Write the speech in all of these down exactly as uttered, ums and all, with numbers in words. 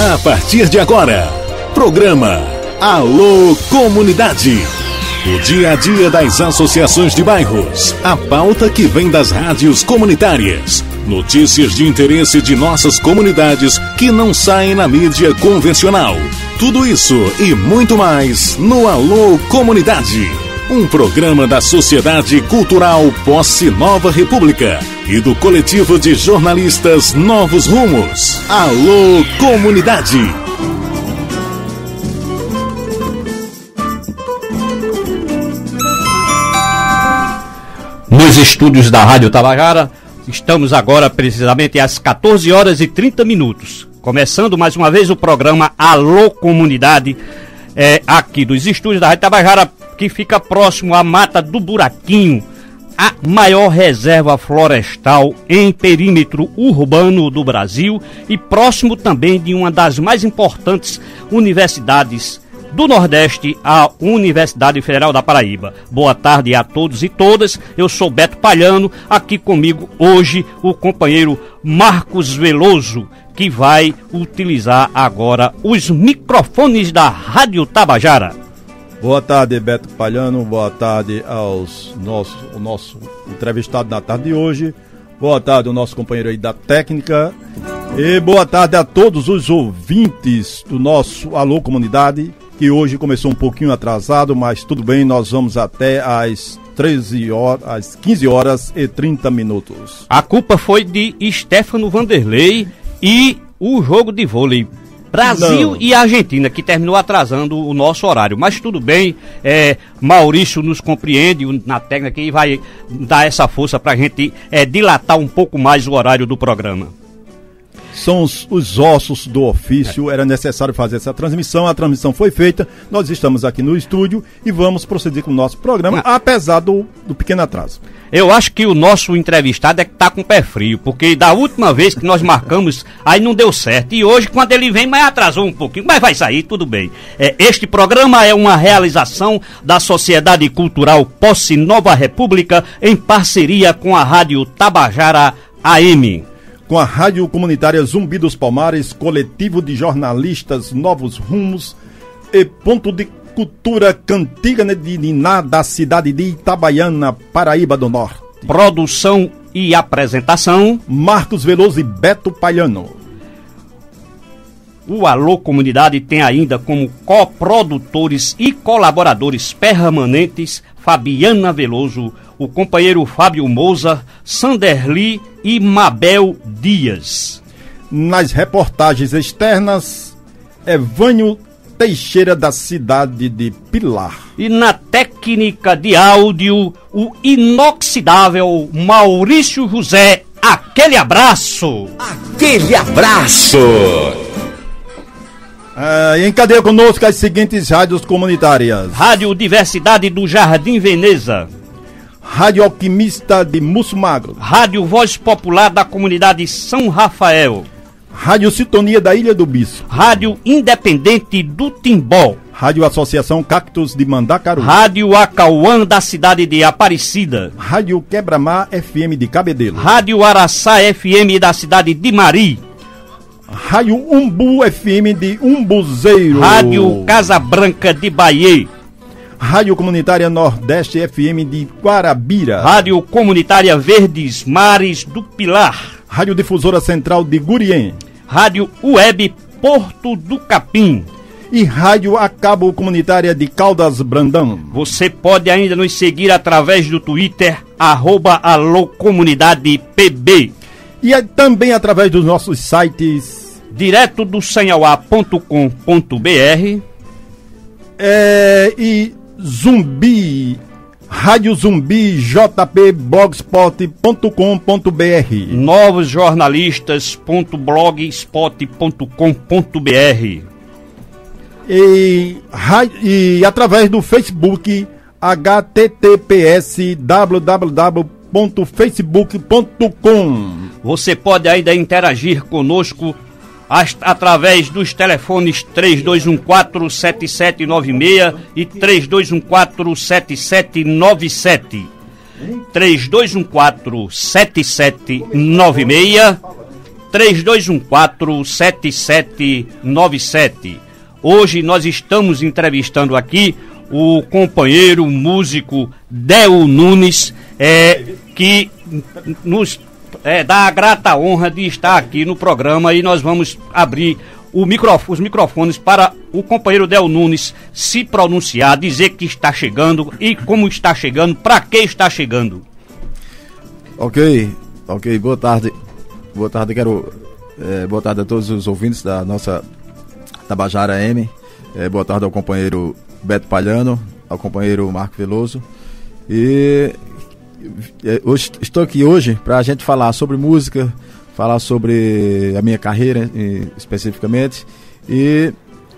A partir de agora, programa Alô Comunidade. O dia a dia das associações de bairros, a pauta que vem das rádios comunitárias, notícias de interesse de nossas comunidades que não saem na mídia convencional. Tudo isso e muito mais no Alô Comunidade. Um programa da Sociedade Cultural Posse Nova República e do coletivo de jornalistas Novos Rumos. Alô Comunidade. Nos estúdios da Rádio Tabajara, estamos agora precisamente às quatorze horas e trinta minutos. Começando mais uma vez o programa Alô Comunidade, é, aqui dos estúdios da Rádio Tabajara, que fica próximo à Mata do Buraquinho, a maior reserva florestal em perímetro urbano do Brasil e próximo também de uma das mais importantes universidades do Nordeste, a Universidade Federal da Paraíba. Boa tarde a todos e todas, eu sou Beto Palhano, aqui comigo hoje o companheiro Marcos Veloso, que vai utilizar agora os microfones da Rádio Tabajara. Boa tarde, Beto Palhano, boa tarde aos nosso, o nosso entrevistado da tarde de hoje, boa tarde ao nosso companheiro aí da técnica e boa tarde a todos os ouvintes do nosso Alô Comunidade, que hoje começou um pouquinho atrasado, mas tudo bem, nós vamos até às treze horas, às quinze horas e trinta minutos. A culpa foi de Stefano Vanderlei e o jogo de vôlei Brasil Não. e Argentina, que terminou atrasando o nosso horário. Mas tudo bem, é, Maurício nos compreende na técnica e vai dar essa força para a gente é, dilatar um pouco mais o horário do programa. São os, os ossos do ofício, era necessário fazer essa transmissão, a transmissão foi feita, nós estamos aqui no estúdio e vamos proceder com o nosso programa, ah. apesar do, do pequeno atraso. Eu acho que o nosso entrevistado é que tá com o pé frio, porque da última vez que nós marcamos, aí não deu certo, e hoje quando ele vem, mas atrasou um pouquinho, mas vai sair, tudo bem. É, este programa é uma realização da Sociedade Cultural Posse Nova República, em parceria com a Rádio Tabajara A M. Com a Rádio Comunitária Zumbi dos Palmares, coletivo de jornalistas Novos Rumos e ponto de cultura cantiga de Niná da cidade de Itabaiana, Paraíba do Norte. Produção e apresentação: Marcos Veloso e Beto Palhano. O Alô Comunidade tem ainda como coprodutores e colaboradores permanentes Fabiana Veloso, o companheiro Fábio Moza, Sanderli e Mabel Dias. Nas reportagens externas, Evânio Teixeira, da cidade de Pilar. E na técnica de áudio, o inoxidável Maurício José. Aquele abraço! Aquele abraço! Ah, em cadeia conosco as seguintes rádios comunitárias: Rádio Diversidade do Jardim Veneza, Rádio Alquimista de Musso Magro, Rádio Voz Popular da Comunidade São Rafael, Rádio Sintonia da Ilha do Bispo, Rádio Independente do Timbó, Rádio Associação Cactos de Mandacaru, Rádio Acauã da cidade de Aparecida, Rádio Quebra-Mar F M de Cabedelo, Rádio Araçá F M da cidade de Mari, Rádio Umbu F M de Umbuzeiro, Rádio Casa Branca de Bahia, Rádio Comunitária Nordeste F M de Guarabira, Rádio Comunitária Verdes Mares do Pilar, Rádio Difusora Central de Gurien, Rádio Web Porto do Capim e Rádio Acabo Comunitária de Caldas Brandão. Você pode ainda nos seguir através do Twitter, arroba Alô Comunidade P B. E também através dos nossos sites direto do sanhauá ponto com ponto b r é, e Zumbi, Rádio Zumbi J P blogspot ponto com ponto b r, novos jornalistas ponto blogspot ponto com ponto b r e, e através do Facebook h t t p s w w w ponto facebook ponto com. Você pode ainda interagir conosco as, através dos telefones três dois um quatro, sete sete nove seis e três dois um quatro, sete sete nove sete. três dois um quatro, sete sete nove seis, três dois um quatro, sete sete nove sete. Hoje nós estamos entrevistando aqui o companheiro músico Del Nunes, é, que nos é, dá a grata honra de estar aqui no programa, e nós vamos abrir o microfone, os microfones para o companheiro Del Nunes se pronunciar, dizer que está chegando e como está chegando, para que está chegando. Ok, ok, boa tarde. Boa tarde, quero é, boa tarde a todos os ouvintes da nossa Tabajara M. É, boa tarde ao companheiro Beto Palhano, ao companheiro Marco Veloso. E é, hoje, estou aqui hoje para a gente falar sobre música, falar sobre a minha carreira e, especificamente, e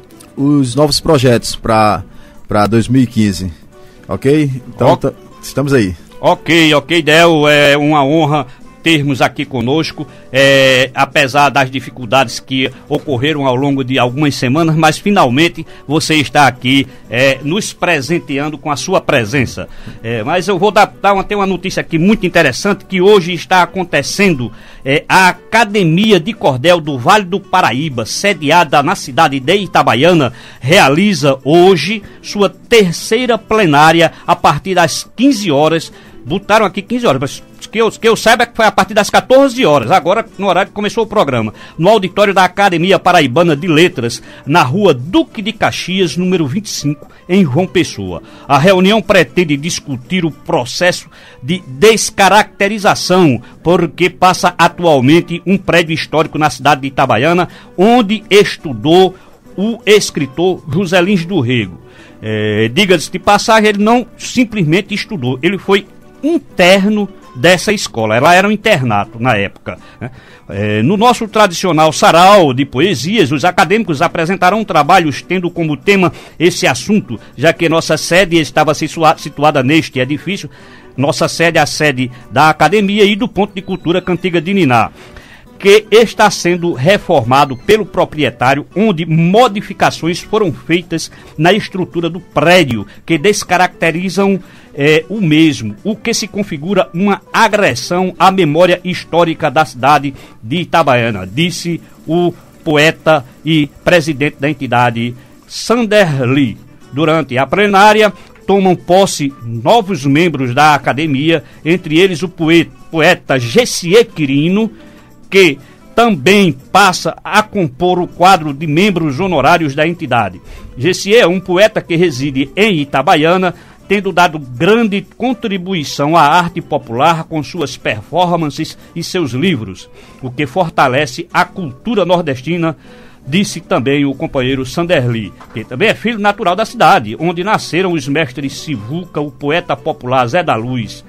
os novos projetos para dois mil e quinze. Ok? Então, oh. estamos aí. Ok, ok, Del, é uma honra termos aqui conosco, é, apesar das dificuldades que ocorreram ao longo de algumas semanas, mas finalmente você está aqui é, nos presenteando com a sua presença. É, mas eu vou dar, dar uma, ter uma notícia aqui muito interessante, que hoje está acontecendo é, a Academia de Cordel do Vale do Paraíba, sediada na cidade de Itabaiana, realiza hoje sua terceira plenária a partir das quinze horas. Botaram aqui quinze horas, mas que eu, que eu saiba que foi a partir das quatorze horas, agora no horário que começou o programa, no auditório da Academia Paraibana de Letras, na rua Duque de Caxias, número vinte e cinco, em João Pessoa. A reunião pretende discutir o processo de descaracterização, porque passa atualmente um prédio histórico na cidade de Itabaiana, onde estudou o escritor José Lins do Rego. É, diga-se de passagem, ele não simplesmente estudou, ele foi interno dessa escola. Ela era um internato na época, né? É, no nosso tradicional sarau de poesias, os acadêmicos apresentarão trabalhos tendo como tema esse assunto, já que nossa sede estava situada neste edifício. Nossa sede é a sede da Academia e do Ponto de Cultura Cantiga de Niná, que está sendo reformado pelo proprietário, onde modificações foram feitas na estrutura do prédio, que descaracterizam é, o mesmo, o que se configura uma agressão à memória histórica da cidade de Itabaiana, disse o poeta e presidente da entidade, Sander Lee. Durante a plenária, tomam posse novos membros da academia, entre eles o poeta, poeta Gessie Quirino, que também passa a compor o quadro de membros honorários da entidade. Gessie é um poeta que reside em Itabaiana, tendo dado grande contribuição à arte popular com suas performances e seus livros, o que fortalece a cultura nordestina, disse também o companheiro Sander Lee, que também é filho natural da cidade, onde nasceram os mestres Sivuca, o poeta popular Zé da Luz.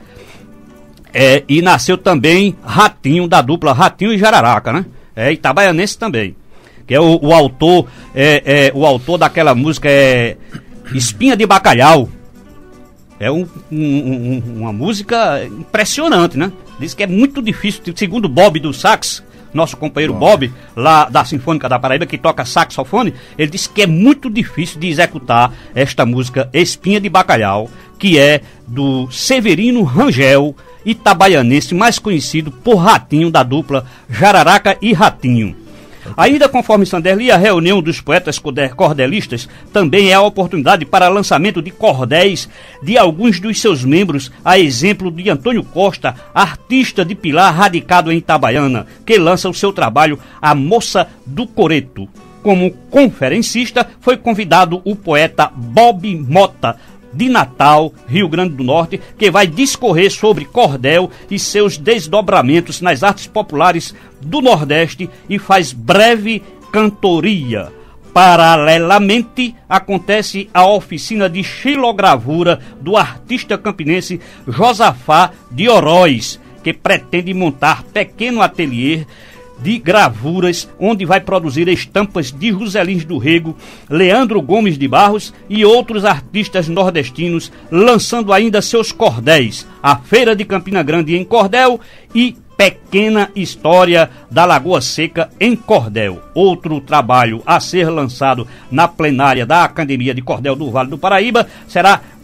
É, e nasceu também Ratinho, da dupla Ratinho e Jararaca, né? É itabaianense também, que é o, o autor é, é, o autor daquela música é Espinha de Bacalhau. É um, um, uma música impressionante, né? Diz que é muito difícil, segundo Bob do sax, nosso companheiro Bom. Bob, lá da Sinfônica da Paraíba, que toca saxofone, ele disse que é muito difícil de executar esta música Espinha de Bacalhau, que é do Severino Rangel, itabaianense, mais conhecido por Ratinho, da dupla Jararaca e Ratinho. Ainda conforme Sander Lee, a reunião dos poetas cordelistas também é a oportunidade para lançamento de cordéis de alguns dos seus membros, a exemplo de Antônio Costa, artista de Pilar radicado em Itabaiana, que lança o seu trabalho A Moça do Coreto. Como conferencista foi convidado o poeta Bob Mota, de Natal, Rio Grande do Norte, que vai discorrer sobre cordel e seus desdobramentos nas artes populares do Nordeste e faz breve cantoria. Paralelamente, acontece a oficina de xilogravura do artista campinense Josafá de Oroz, que pretende montar pequeno ateliê de gravuras, onde vai produzir estampas de José Lins do Rego, Leandro Gomes de Barros e outros artistas nordestinos, lançando ainda seus cordéis, a Feira de Campina Grande em cordel e Pequena História da Lagoa Seca em cordel. Outro trabalho a ser lançado na plenária da Academia de Cordel do Vale do Paraíba será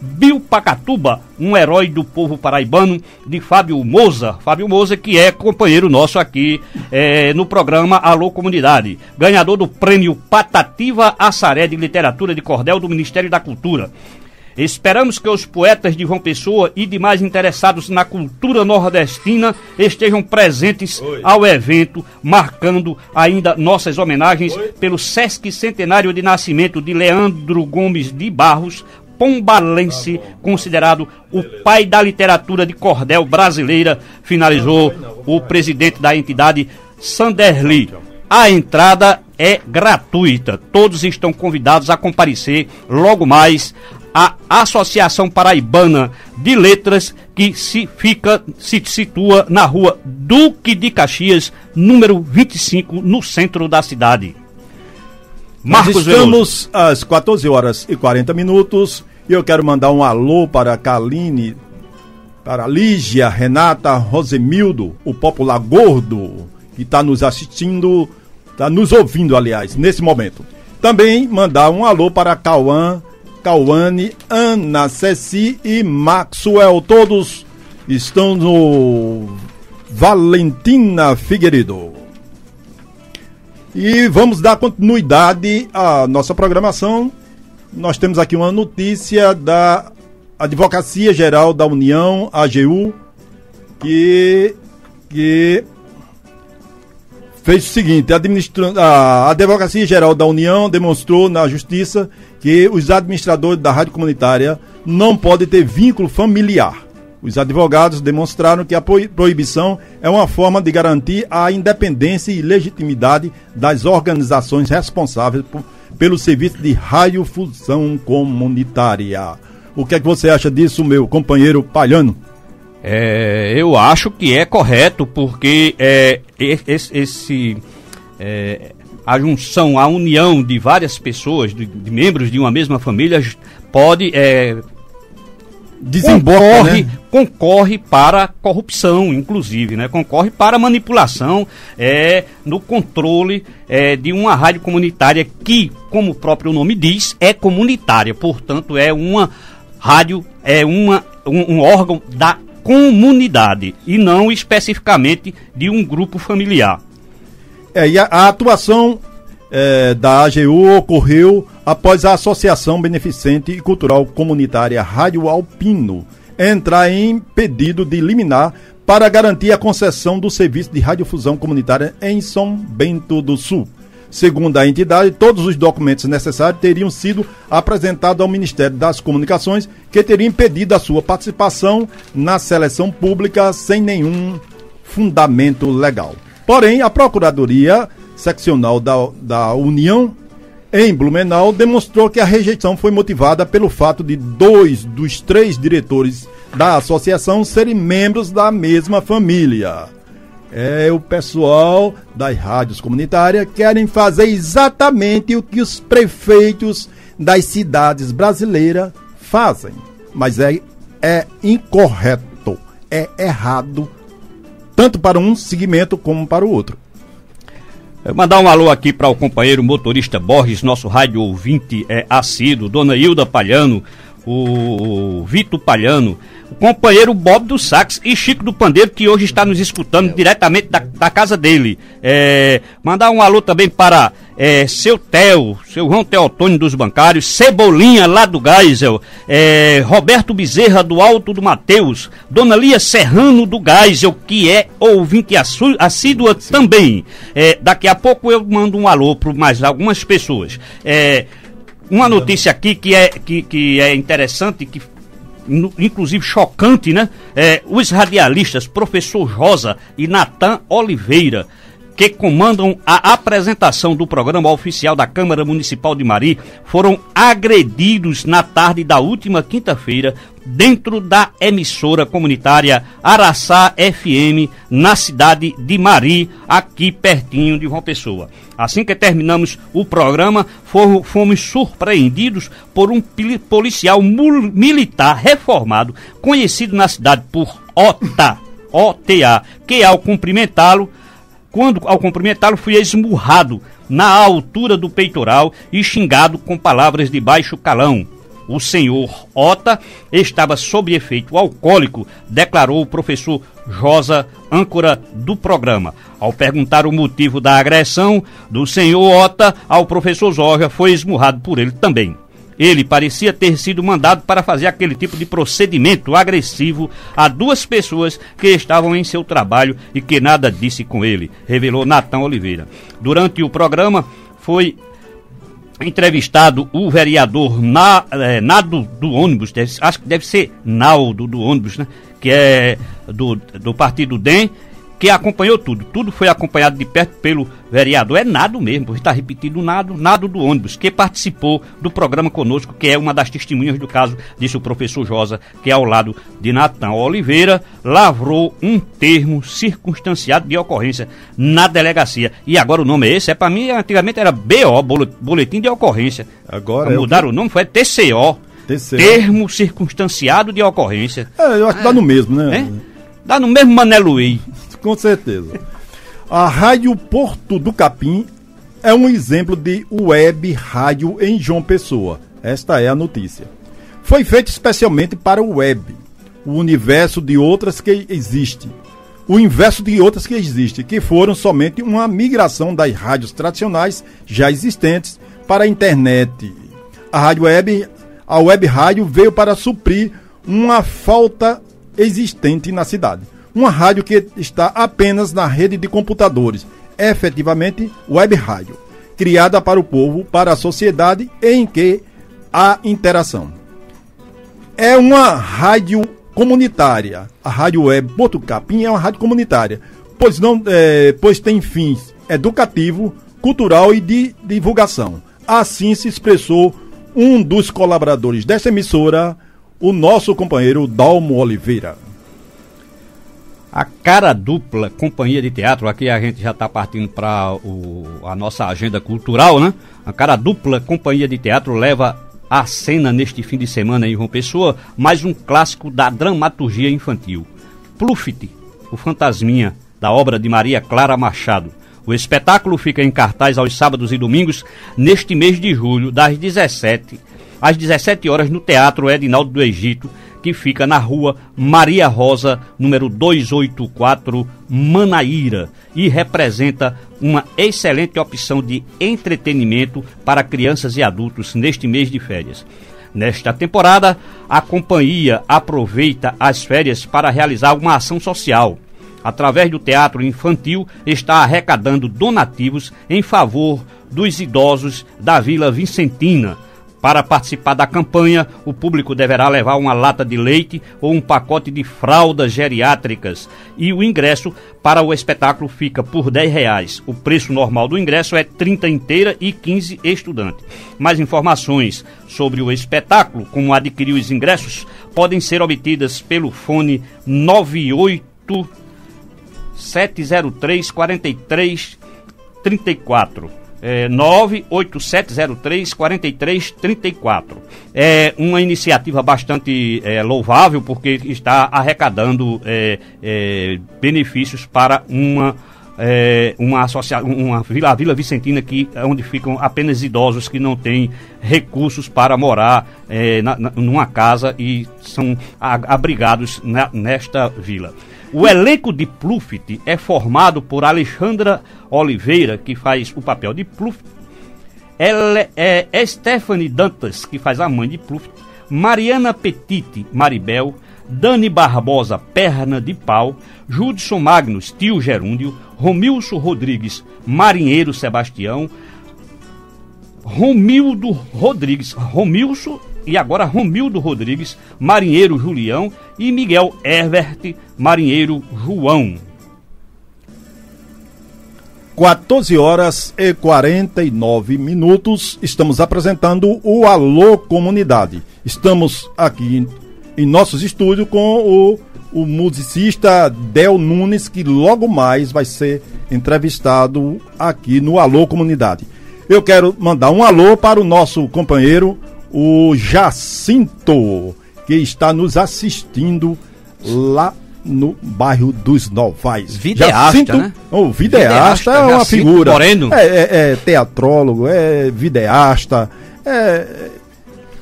Biupacatuba, um herói do povo paraibano, de Fábio Moza. Fábio Moza, que é companheiro nosso aqui é, no programa Alô Comunidade. Ganhador do prêmio Patativa Assaré de Literatura de Cordel do Ministério da Cultura. Esperamos que os poetas de João Pessoa e demais interessados na cultura nordestina estejam presentes Oi. ao evento, marcando ainda nossas homenagens Oi. pelo Sesc Centenário de Nascimento de Leandro Gomes de Barros, pombalense, tá considerado o pai da literatura de cordel brasileira, finalizou o presidente da entidade, Sanderli. A entrada é gratuita, todos estão convidados a comparecer logo mais à Associação Paraibana de Letras, que se, fica, se situa na rua Duque de Caxias, número vinte e cinco, no centro da cidade. Marcos Nós estamos Veloso. Às quatorze horas e quarenta minutos e eu quero mandar um alô para a Kaline, para a Lígia, Renata, Rosemildo, o popular gordo, que está nos assistindo, está nos ouvindo, aliás, nesse momento. Também mandar um alô para Cauã, Cauane, Ana, Ceci e Maxwell, todos estão no Valentina Figueiredo. E vamos dar continuidade à nossa programação. Nós temos aqui uma notícia da Advocacia Geral da União, A G U, que, que fez o seguinte: a, administra... a Advocacia Geral da União demonstrou na Justiça que os administradores da rádio comunitária não podem ter vínculo familiar. Os advogados demonstraram que a proibição é uma forma de garantir a independência e legitimidade das organizações responsáveis por, pelo serviço de radiodifusão comunitária. O que é que você acha disso, meu companheiro Palhano? É, eu acho que é correto, porque é, esse, esse é, a junção, a união de várias pessoas, de, de membros de uma mesma família, pode... É, Desemboca, concorre, né? concorre para a corrupção, inclusive, né? Concorre para a manipulação é, no controle é, de uma rádio comunitária que, como o próprio nome diz, é comunitária. Portanto, é uma rádio, é uma, um, um órgão da comunidade e não especificamente de um grupo familiar. É, e a, a atuação é, da A G U ocorreu após a Associação Beneficente e Cultural Comunitária Rádio Alpino entrar em pedido de liminar para garantir a concessão do serviço de radiodifusão comunitária em São Bento do Sul. Segundo a entidade, todos os documentos necessários teriam sido apresentados ao Ministério das Comunicações, que teria impedido a sua participação na seleção pública sem nenhum fundamento legal. Porém, a Procuradoria Seccional da, da União em Blumenau demonstrou que a rejeição foi motivada pelo fato de dois dos três diretores da associação serem membros da mesma família. É, o pessoal das rádios comunitárias querem fazer exatamente o que os prefeitos das cidades brasileiras fazem, mas é, é incorreto, é errado, tanto para um segmento como para o outro. Mandar um alô aqui para o companheiro motorista Borges, nosso rádio ouvinte é assíduo, Dona Hilda Palhano, o, o Vitor Palhano, o companheiro Bob do Sax e Chico do Pandeiro, que hoje está nos escutando diretamente da, da casa dele. É, mandar um alô também para é, seu Theo, seu João Teotônio dos Bancários, Cebolinha lá do Geisel, é, Roberto Bezerra do Alto do Mateus, Dona Lia Serrano do Geisel, que é ouvinte assídua também. É, daqui a pouco eu mando um alô para mais algumas pessoas. É, uma notícia aqui que é, que, que é interessante, que inclusive chocante, né? É, os radialistas Professor Rosa e Natan Oliveira, que comandam a apresentação do programa oficial da Câmara Municipal de Mari, foram agredidos na tarde da última quinta-feira dentro da emissora comunitária Araçá F M, na cidade de Mari, aqui pertinho de João Pessoa. Assim que terminamos o programa, fomos surpreendidos por um policial militar reformado, conhecido na cidade por Ota, O T A, que ao cumprimentá-lo, quando ao cumprimentá-lo fui esmurrado na altura do peitoral e xingado com palavras de baixo calão. O senhor Ota estava sob efeito alcoólico, declarou o professor Josa, âncora do programa. Ao perguntar o motivo da agressão do senhor Ota ao professor Jorge, foi esmurrado por ele também. Ele parecia ter sido mandado para fazer aquele tipo de procedimento agressivo a duas pessoas que estavam em seu trabalho e que nada disse com ele, revelou Natan Oliveira. Durante o programa foi entrevistado o vereador Na, é, Nado do ônibus, deve, acho que deve ser Naldo do ônibus, né? Que é do, do partido D E M, que acompanhou tudo. Tudo foi acompanhado de perto pelo vereador. É Nado mesmo, porque está repetindo Nado, Nado do ônibus, que participou do programa conosco, que é uma das testemunhas do caso, disse o professor Josa, que é ao lado de Natan Oliveira, lavrou um termo circunstanciado de ocorrência na delegacia. E agora o nome é esse? É para mim, antigamente era B O, Boletim de Ocorrência. Agora é mudaram o, o nome, foi T C O. T C O. Termo circunstanciado de ocorrência. É, eu acho que dá no mesmo, né? É? Dá no mesmo Mané Luiz. Com certeza. A Rádio Porto do Capim é um exemplo de web rádio em João Pessoa. Esta é a notícia. Foi feito especialmente para o web, o universo de outras que existe. O inverso de outras que existe, que foram somente uma migração das rádios tradicionais já existentes para a internet. A rádio web, a web rádio veio para suprir uma falta existente na cidade. Uma rádio que está apenas na rede de computadores, efetivamente web rádio, criada para o povo, para a sociedade, em que há interação. É uma rádio comunitária. A rádio web Porto do Capim é uma rádio comunitária, pois, não, é, pois tem fins educativo, cultural e de divulgação. Assim se expressou um dos colaboradores desta emissora, o nosso companheiro Dalmo Oliveira. A Cara Dupla Companhia de Teatro, aqui a gente já está partindo para a nossa agenda cultural, né? A Cara Dupla Companhia de Teatro leva à cena neste fim de semana em João Pessoa mais um clássico da dramaturgia infantil, Pluft, o Fantasminha, da obra de Maria Clara Machado. O espetáculo fica em cartaz aos sábados e domingos neste mês de julho, das dezessete às dezessete horas, no Teatro Edinaldo do Egito, que fica na rua Maria Rosa, número duzentos e oitenta e quatro, Manaíra, e representa uma excelente opção de entretenimento para crianças e adultos neste mês de férias. Nesta temporada, a companhia aproveita as férias para realizar uma ação social. Através do teatro infantil, está arrecadando donativos em favor dos idosos da Vila Vicentina. Para participar da campanha, o público deverá levar uma lata de leite ou um pacote de fraldas geriátricas. E o ingresso para o espetáculo fica por dez reais. O preço normal do ingresso é trinta inteira e quinze estudante. Mais informações sobre o espetáculo, como adquirir os ingressos, podem ser obtidas pelo fone nove oito sete zero três, quatro três três quatro. É, nove oito sete zero três, quatro três três quatro. É uma iniciativa bastante é, louvável, porque está arrecadando é, é, benefícios para uma, é, uma, associa... uma vila, a Vila Vicentina, que, onde ficam apenas idosos que não têm recursos para morar é, na, na, numa casa e são abrigados na, nesta vila. O elenco de Pluft é formado por Alexandra Oliveira, que faz o papel de Pluft, ela é Stephanie Dantas, que faz a mãe de Pluft, Mariana Petite, Maribel, Dani Barbosa, Perna de Pau, Judson Magnus, Tio Gerúndio, Romilson Rodrigues, Marinheiro Sebastião, Romildo Rodrigues, Romilson e agora Romildo Rodrigues, Marinheiro Julião, e Miguel Herbert, Marinheiro João. quatorze horas e quarenta e nove minutos, estamos apresentando o Alô Comunidade. Estamos aqui em, em nossos estúdios com o, o musicista Del Nunes, que logo mais vai ser entrevistado aqui no Alô Comunidade. Eu quero mandar um alô para o nosso companheiro, o Jacinto, que está nos assistindo lá no bairro dos Novais. Videasta, Jacinto, né? O videasta, videasta é uma Jacinto figura. Moreno. É, é, é teatrólogo, é videasta, é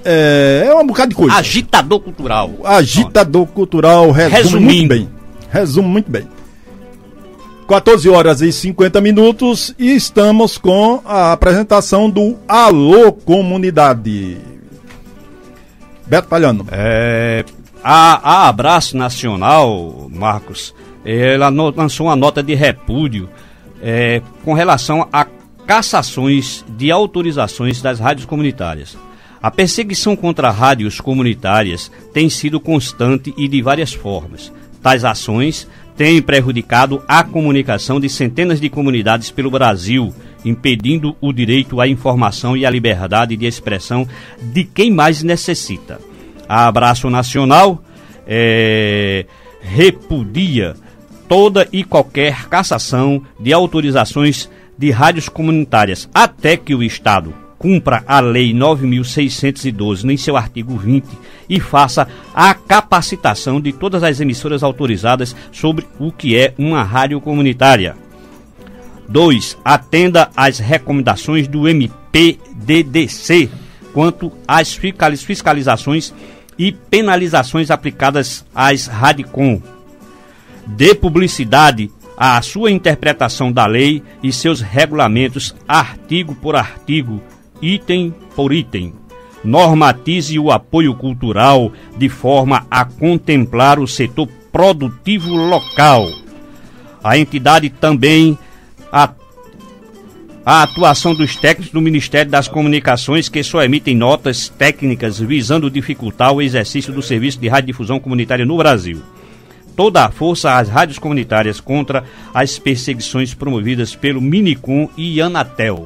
é, é um bocado de coisa. Agitador cultural. Agitador cultural, resume Resumindo. muito bem. Resume muito bem. quatorze horas e cinquenta minutos e estamos com a apresentação do Alô Comunidade. Beto Palhano. É, a, a Abraço Nacional, Marcos, ela no, lançou uma nota de repúdio é, com relação a cassações de autorizações das rádios comunitárias. A perseguição contra rádios comunitárias tem sido constante e de várias formas. Tais ações têm prejudicado a comunicação de centenas de comunidades pelo Brasil, impedindo o direito à informação e à liberdade de expressão de quem mais necessita. A Abraço Nacional é, repudia toda e qualquer cassação de autorizações de rádios comunitárias, até que o Estado cumpra a Lei nove mil seiscentos e doze em seu artigo vinte e faça a capacitação de todas as emissoras autorizadas sobre o que é uma rádio comunitária. dois. Atenda às recomendações do M P D D C quanto às fiscalizações e penalizações aplicadas às Radicom. Dê publicidade à sua interpretação da lei e seus regulamentos, artigo por artigo, item por item. Normatize o apoio cultural de forma a contemplar o setor produtivo local. A entidade também a, a atuação dos técnicos do Ministério das Comunicações, que só emitem notas técnicas visando dificultar o exercício do serviço de radiodifusão comunitária no Brasil. Toda a força às rádios comunitárias contra as perseguições promovidas pelo Minicom e Anatel.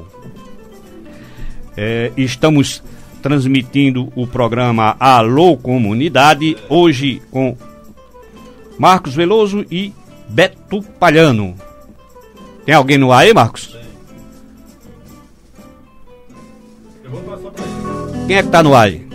É, estamos transmitindo o programa Alô Comunidade, hoje com Marcos Veloso e Beto Palhano. Tem alguém no ar aí, Marcos? Quem é que tá no ar aí?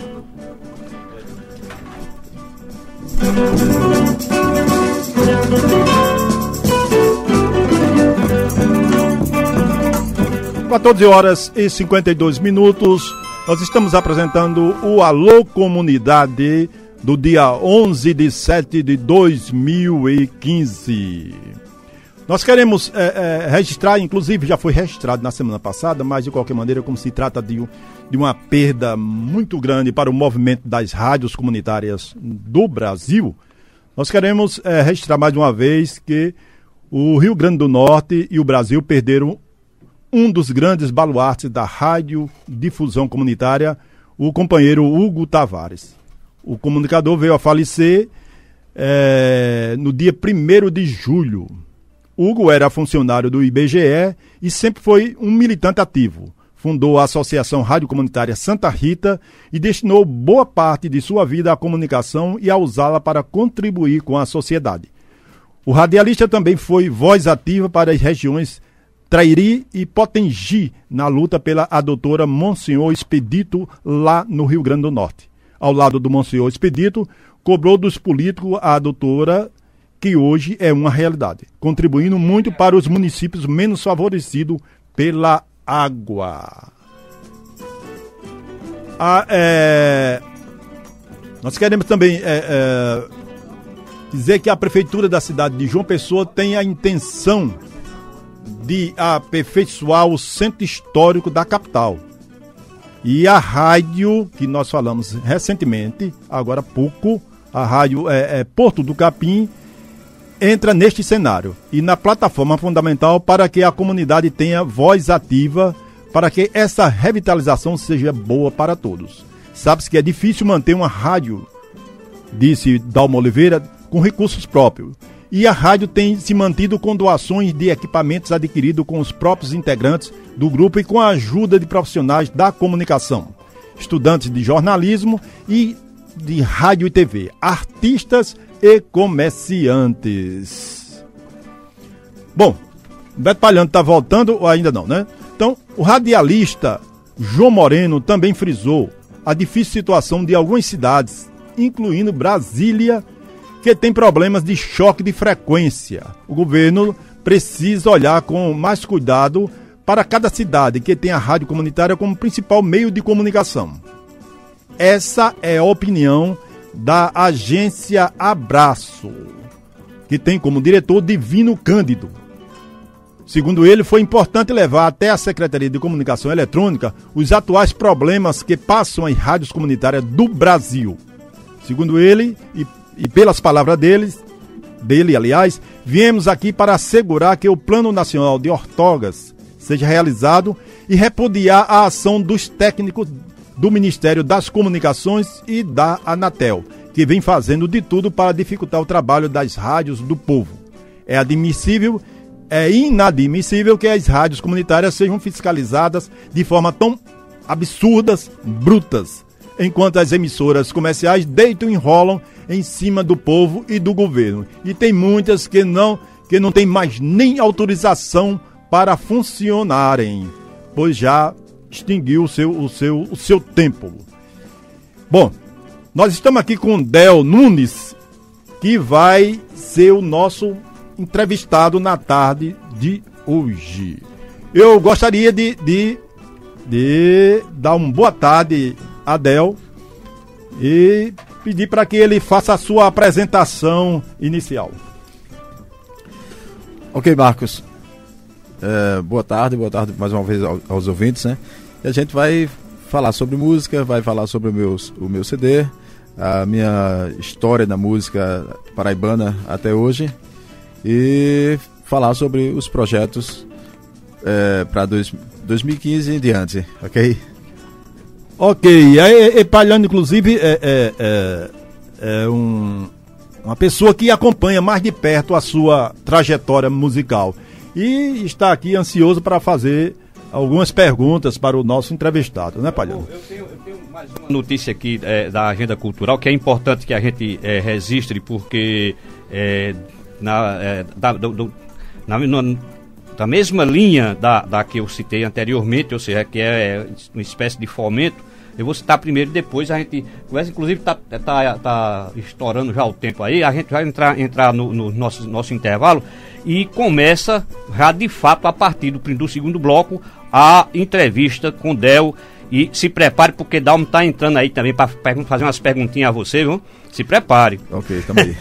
quatorze horas e cinquenta e dois minutos. Nós estamos apresentando o Alô Comunidade do dia onze de setembro de dois mil e quinze. Nós queremos é, é, registrar, inclusive já foi registrado na semana passada, mas de qualquer maneira, como se trata de, um, de uma perda muito grande para o movimento das rádios comunitárias do Brasil, nós queremos é, registrar mais uma vez que o Rio Grande do Norte e o Brasil perderam um dos grandes baluartes da radiodifusão comunitária, o companheiro Hugo Tavares. O comunicador veio a falecer é, no dia primeiro de julho. Hugo era funcionário do I B G E e sempre foi um militante ativo. Fundou a Associação Rádio Comunitária Santa Rita e destinou boa parte de sua vida à comunicação e a usá-la para contribuir com a sociedade. O radialista também foi voz ativa para as regiões Trairi e Potengi na luta pela a doutora Monsenhor Expedito lá no Rio Grande do Norte. Ao lado do Monsenhor Expedito, cobrou dos políticos a doutora, que hoje é uma realidade, contribuindo muito para os municípios menos favorecidos pela água. Ah, é... Nós queremos também é, é... dizer que a Prefeitura da cidade de João Pessoa tem a intenção de aperfeiçoar o centro histórico da capital. E a rádio, que nós falamos recentemente, agora há pouco, a rádio é, é Porto do Capim, entra neste cenário e na plataforma fundamental para que a comunidade tenha voz ativa, para que essa revitalização seja boa para todos. Sabe-se que é difícil manter uma rádio, disse Dalmo Oliveira, com recursos próprios. E a rádio tem se mantido com doações de equipamentos adquiridos com os próprios integrantes do grupo e com a ajuda de profissionais da comunicação, estudantes de jornalismo e de rádio e T V, artistas e comerciantes. Bom, o Beto Palhano está voltando ou ainda não, né? Então, o radialista João Moreno também frisou a difícil situação de algumas cidades, incluindo Brasília, que tem problemas de choque de frequência. O governo precisa olhar com mais cuidado para cada cidade que tem a rádio comunitária como principal meio de comunicação. Essa é a opinião da agência Abraço, que tem como diretor Divino Cândido. Segundo ele, foi importante levar até a Secretaria de Comunicação Eletrônica os atuais problemas que passam em rádios comunitárias do Brasil. Segundo ele, e, e pelas palavras deles, dele, aliás, viemos aqui para assegurar que o Plano Nacional de Ortogas seja realizado e repudiar a ação dos técnicos do Ministério das Comunicações e da Anatel, que vem fazendo de tudo para dificultar o trabalho das rádios do povo. É admissível, é inadmissível que as rádios comunitárias sejam fiscalizadas de forma tão absurdas, brutas, enquanto as emissoras comerciais deitam e enrolam em cima do povo e do governo. E tem muitas que não, que não têm mais nem autorização para funcionarem, pois já extinguiu o seu, o seu, o seu tempo. Bom, nós estamos aqui com o Del Nunes, que vai ser o nosso entrevistado na tarde de hoje. Eu gostaria de, de, de dar uma boa tarde a Del e pedir para que ele faça a sua apresentação inicial. Ok, Marcos. É, boa tarde, boa tarde mais uma vez aos, aos ouvintes, né? E a gente vai falar sobre música, vai falar sobre o meu, o meu C D, a minha história da música paraibana até hoje e falar sobre os projetos é, para dois mil e quinze em diante, ok? Ok, aí, e Palhano, inclusive, é, é, é, é um, uma pessoa que acompanha mais de perto a sua trajetória musical e está aqui ansioso para fazer algumas perguntas para o nosso entrevistado, né, Palhano? Eu tenho, eu tenho mais uma notícia aqui é, da agenda cultural que é importante que a gente é, registre, porque é, na, é, da, do, do, na, na, da mesma linha da, da que eu citei anteriormente, ou seja, que é uma espécie de fomento, eu vou citar primeiro e depois a gente conversa, inclusive está tá, tá estourando já o tempo aí, a gente vai entrar, entrar no, no nosso, nosso intervalo e começa já de fato a partir do, do segundo bloco a entrevista com Del. E se prepare, porque Dalmo está entrando aí também para fazer umas perguntinhas a você, viu? Se prepare. Ok, estamos aí.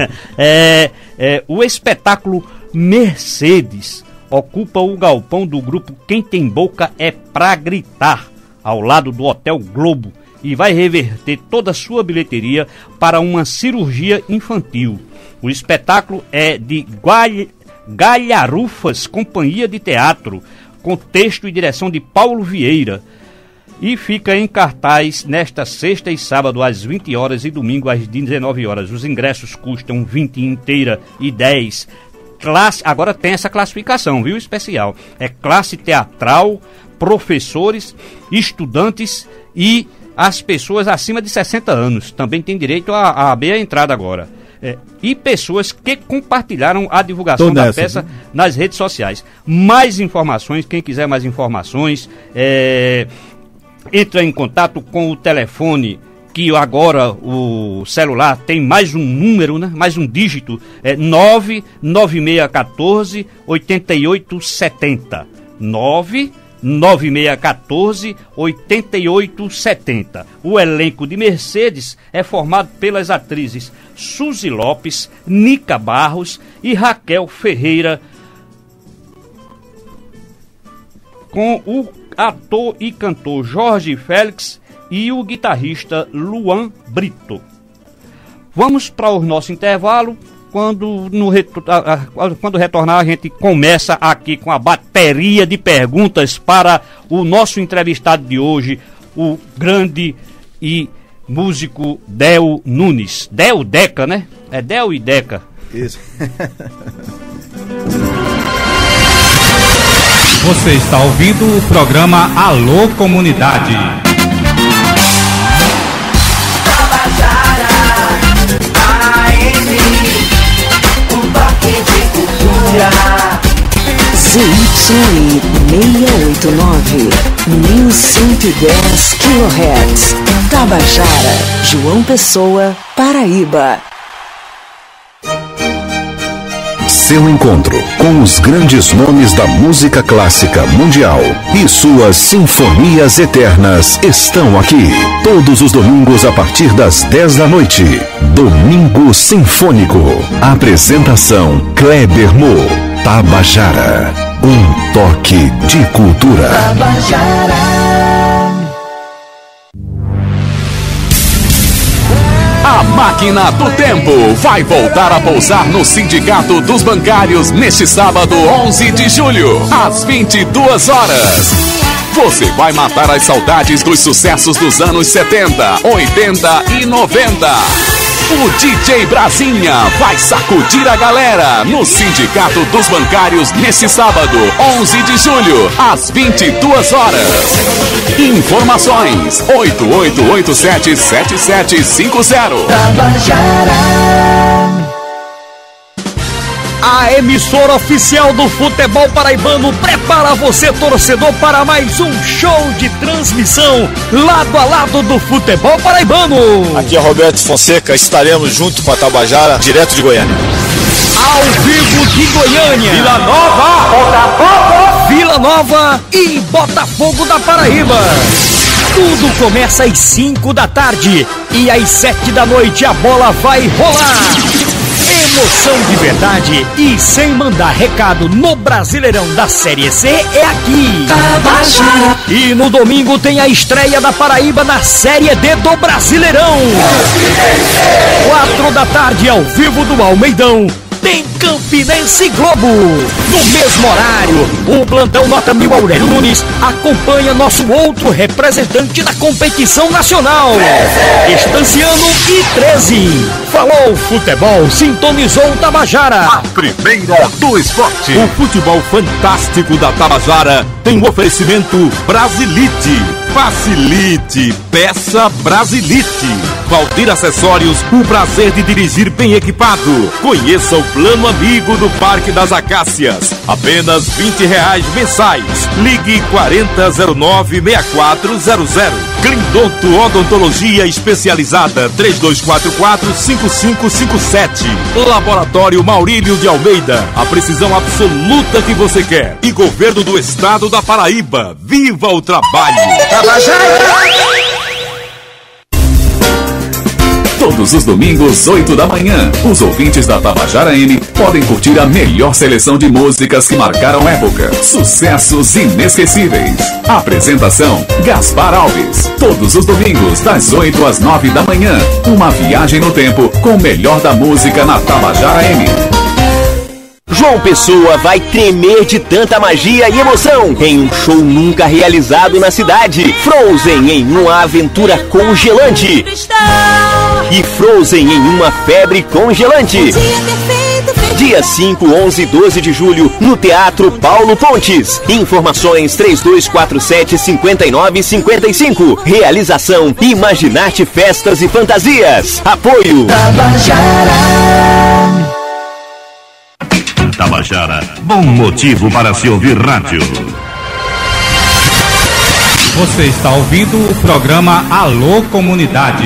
é, é, o espetáculo Mercedes ocupa o galpão do grupo Quem Tem Boca é Pra Gritar, ao lado do Hotel Globo, e vai reverter toda a sua bilheteria para uma cirurgia infantil. O espetáculo é de Gualha, Galharufas Companhia de Teatro, com texto e direção de Paulo Vieira, e fica em cartaz nesta sexta e sábado às vinte horas e domingo às dezenove horas. Os ingressos custam vinte inteira e dez. Classe, agora tem essa classificação, viu, especial. É classe teatral, professores, estudantes e as pessoas acima de sessenta anos. Também tem direito a, a abrir a entrada agora. É, e pessoas que compartilharam a divulgação Tô da nessa, peça viu? nas redes sociais. Mais informações, quem quiser mais informações, é, entra em contato com o telefone, que agora o celular tem mais um número, né? Mais um dígito, é nove nove seis um quatro oito oito sete zero. nove nove seis um quatro oito oito sete zero. O elenco de Mercedes é formado pelas atrizes Suzy Lopes, Nica Barros e Raquel Ferreira, com o ator e cantor Jorge Félix e o guitarrista Luan Brito. Vamos para o nosso intervalo. Quando, no, quando retornar, a gente começa aqui com a bateria de perguntas para o nosso entrevistado de hoje, o grande e músico Del Nunes. Del Deca, né? É Del e Deca. Isso. Você está ouvindo o programa Alô Comunidade. Z Y seiscentos e oitenta e nove, mil cento e dez quilohertz, Tabajara, João Pessoa, Paraíba. seu encontro com os grandes nomes da música clássica mundial e suas sinfonias eternas estão aqui. Todos os domingos a partir das dez da noite. Domingo Sinfônico. Apresentação Kleber Mo. Tabajara. Um toque de cultura. A máquina do tempo vai voltar a pousar no Sindicato dos Bancários neste sábado, onze de julho, às vinte e duas horas. Você vai matar as saudades dos sucessos dos anos setenta, oitenta e noventa. O D J Brasinha vai sacudir a galera no Sindicato dos Bancários neste sábado, onze de julho, às vinte e duas horas. Informações oito oito oito sete sete sete cinco zero. A emissora oficial do futebol paraibano prepara você, torcedor, para mais um show de transmissão lado a lado do futebol paraibano. Aqui é Roberto Fonseca, estaremos junto com a Tabajara, direto de Goiânia. Ao vivo de Goiânia, Vila Nova, Botafogo, Vila Nova e Botafogo da Paraíba. Tudo começa às cinco da tarde e às sete da noite a bola vai rolar. Emoção de verdade e sem mandar recado no Brasileirão da Série C é aqui. Tabajara. E no domingo tem a estreia da Paraíba na Série D do Brasileirão. Quatro da tarde ao vivo do Almeidão. Tem Campinense Globo. No mesmo horário, o plantão Nota Mil Aurélio Nunes acompanha nosso outro representante da competição nacional, Estanciano e treze. Falou futebol, sintonizou o Tabajara. A primeira do esporte. O futebol fantástico da Tabajara tem um oferecimento Brasilite. Facilite, peça Brasilite. Valdir Acessórios, o prazer de dirigir bem equipado. Conheça o plano amigo do Parque das Acácias. Apenas vinte reais mensais. Ligue quarenta zero nove sessenta e quatro zero zero. Clinodonto Odontologia Especializada três dois quatro quatro cinco cinco cinco sete. Laboratório Maurílio de Almeida. A precisão absoluta que você quer. E Governo do Estado da Paraíba. Viva o trabalho! Todos os domingos, oito da manhã, os ouvintes da Tabajara M podem curtir a melhor seleção de músicas que marcaram época. Sucessos inesquecíveis. Apresentação, Gaspar Alves. Todos os domingos, das oito às nove da manhã, uma viagem no tempo com o melhor da música na Tabajara M. João Pessoa vai tremer de tanta magia e emoção em um show nunca realizado na cidade. Frozen em uma aventura congelante. E Frozen em uma febre congelante. Dia cinco, onze e doze de julho, no Teatro Paulo Pontes. Informações três dois quatro sete, cinco nove cinco cinco. Realização Imaginarte Festas e Fantasias. Apoio Tabajara. Tabajara, bom motivo para se ouvir rádio. Você está ouvindo o programa Alô Comunidade.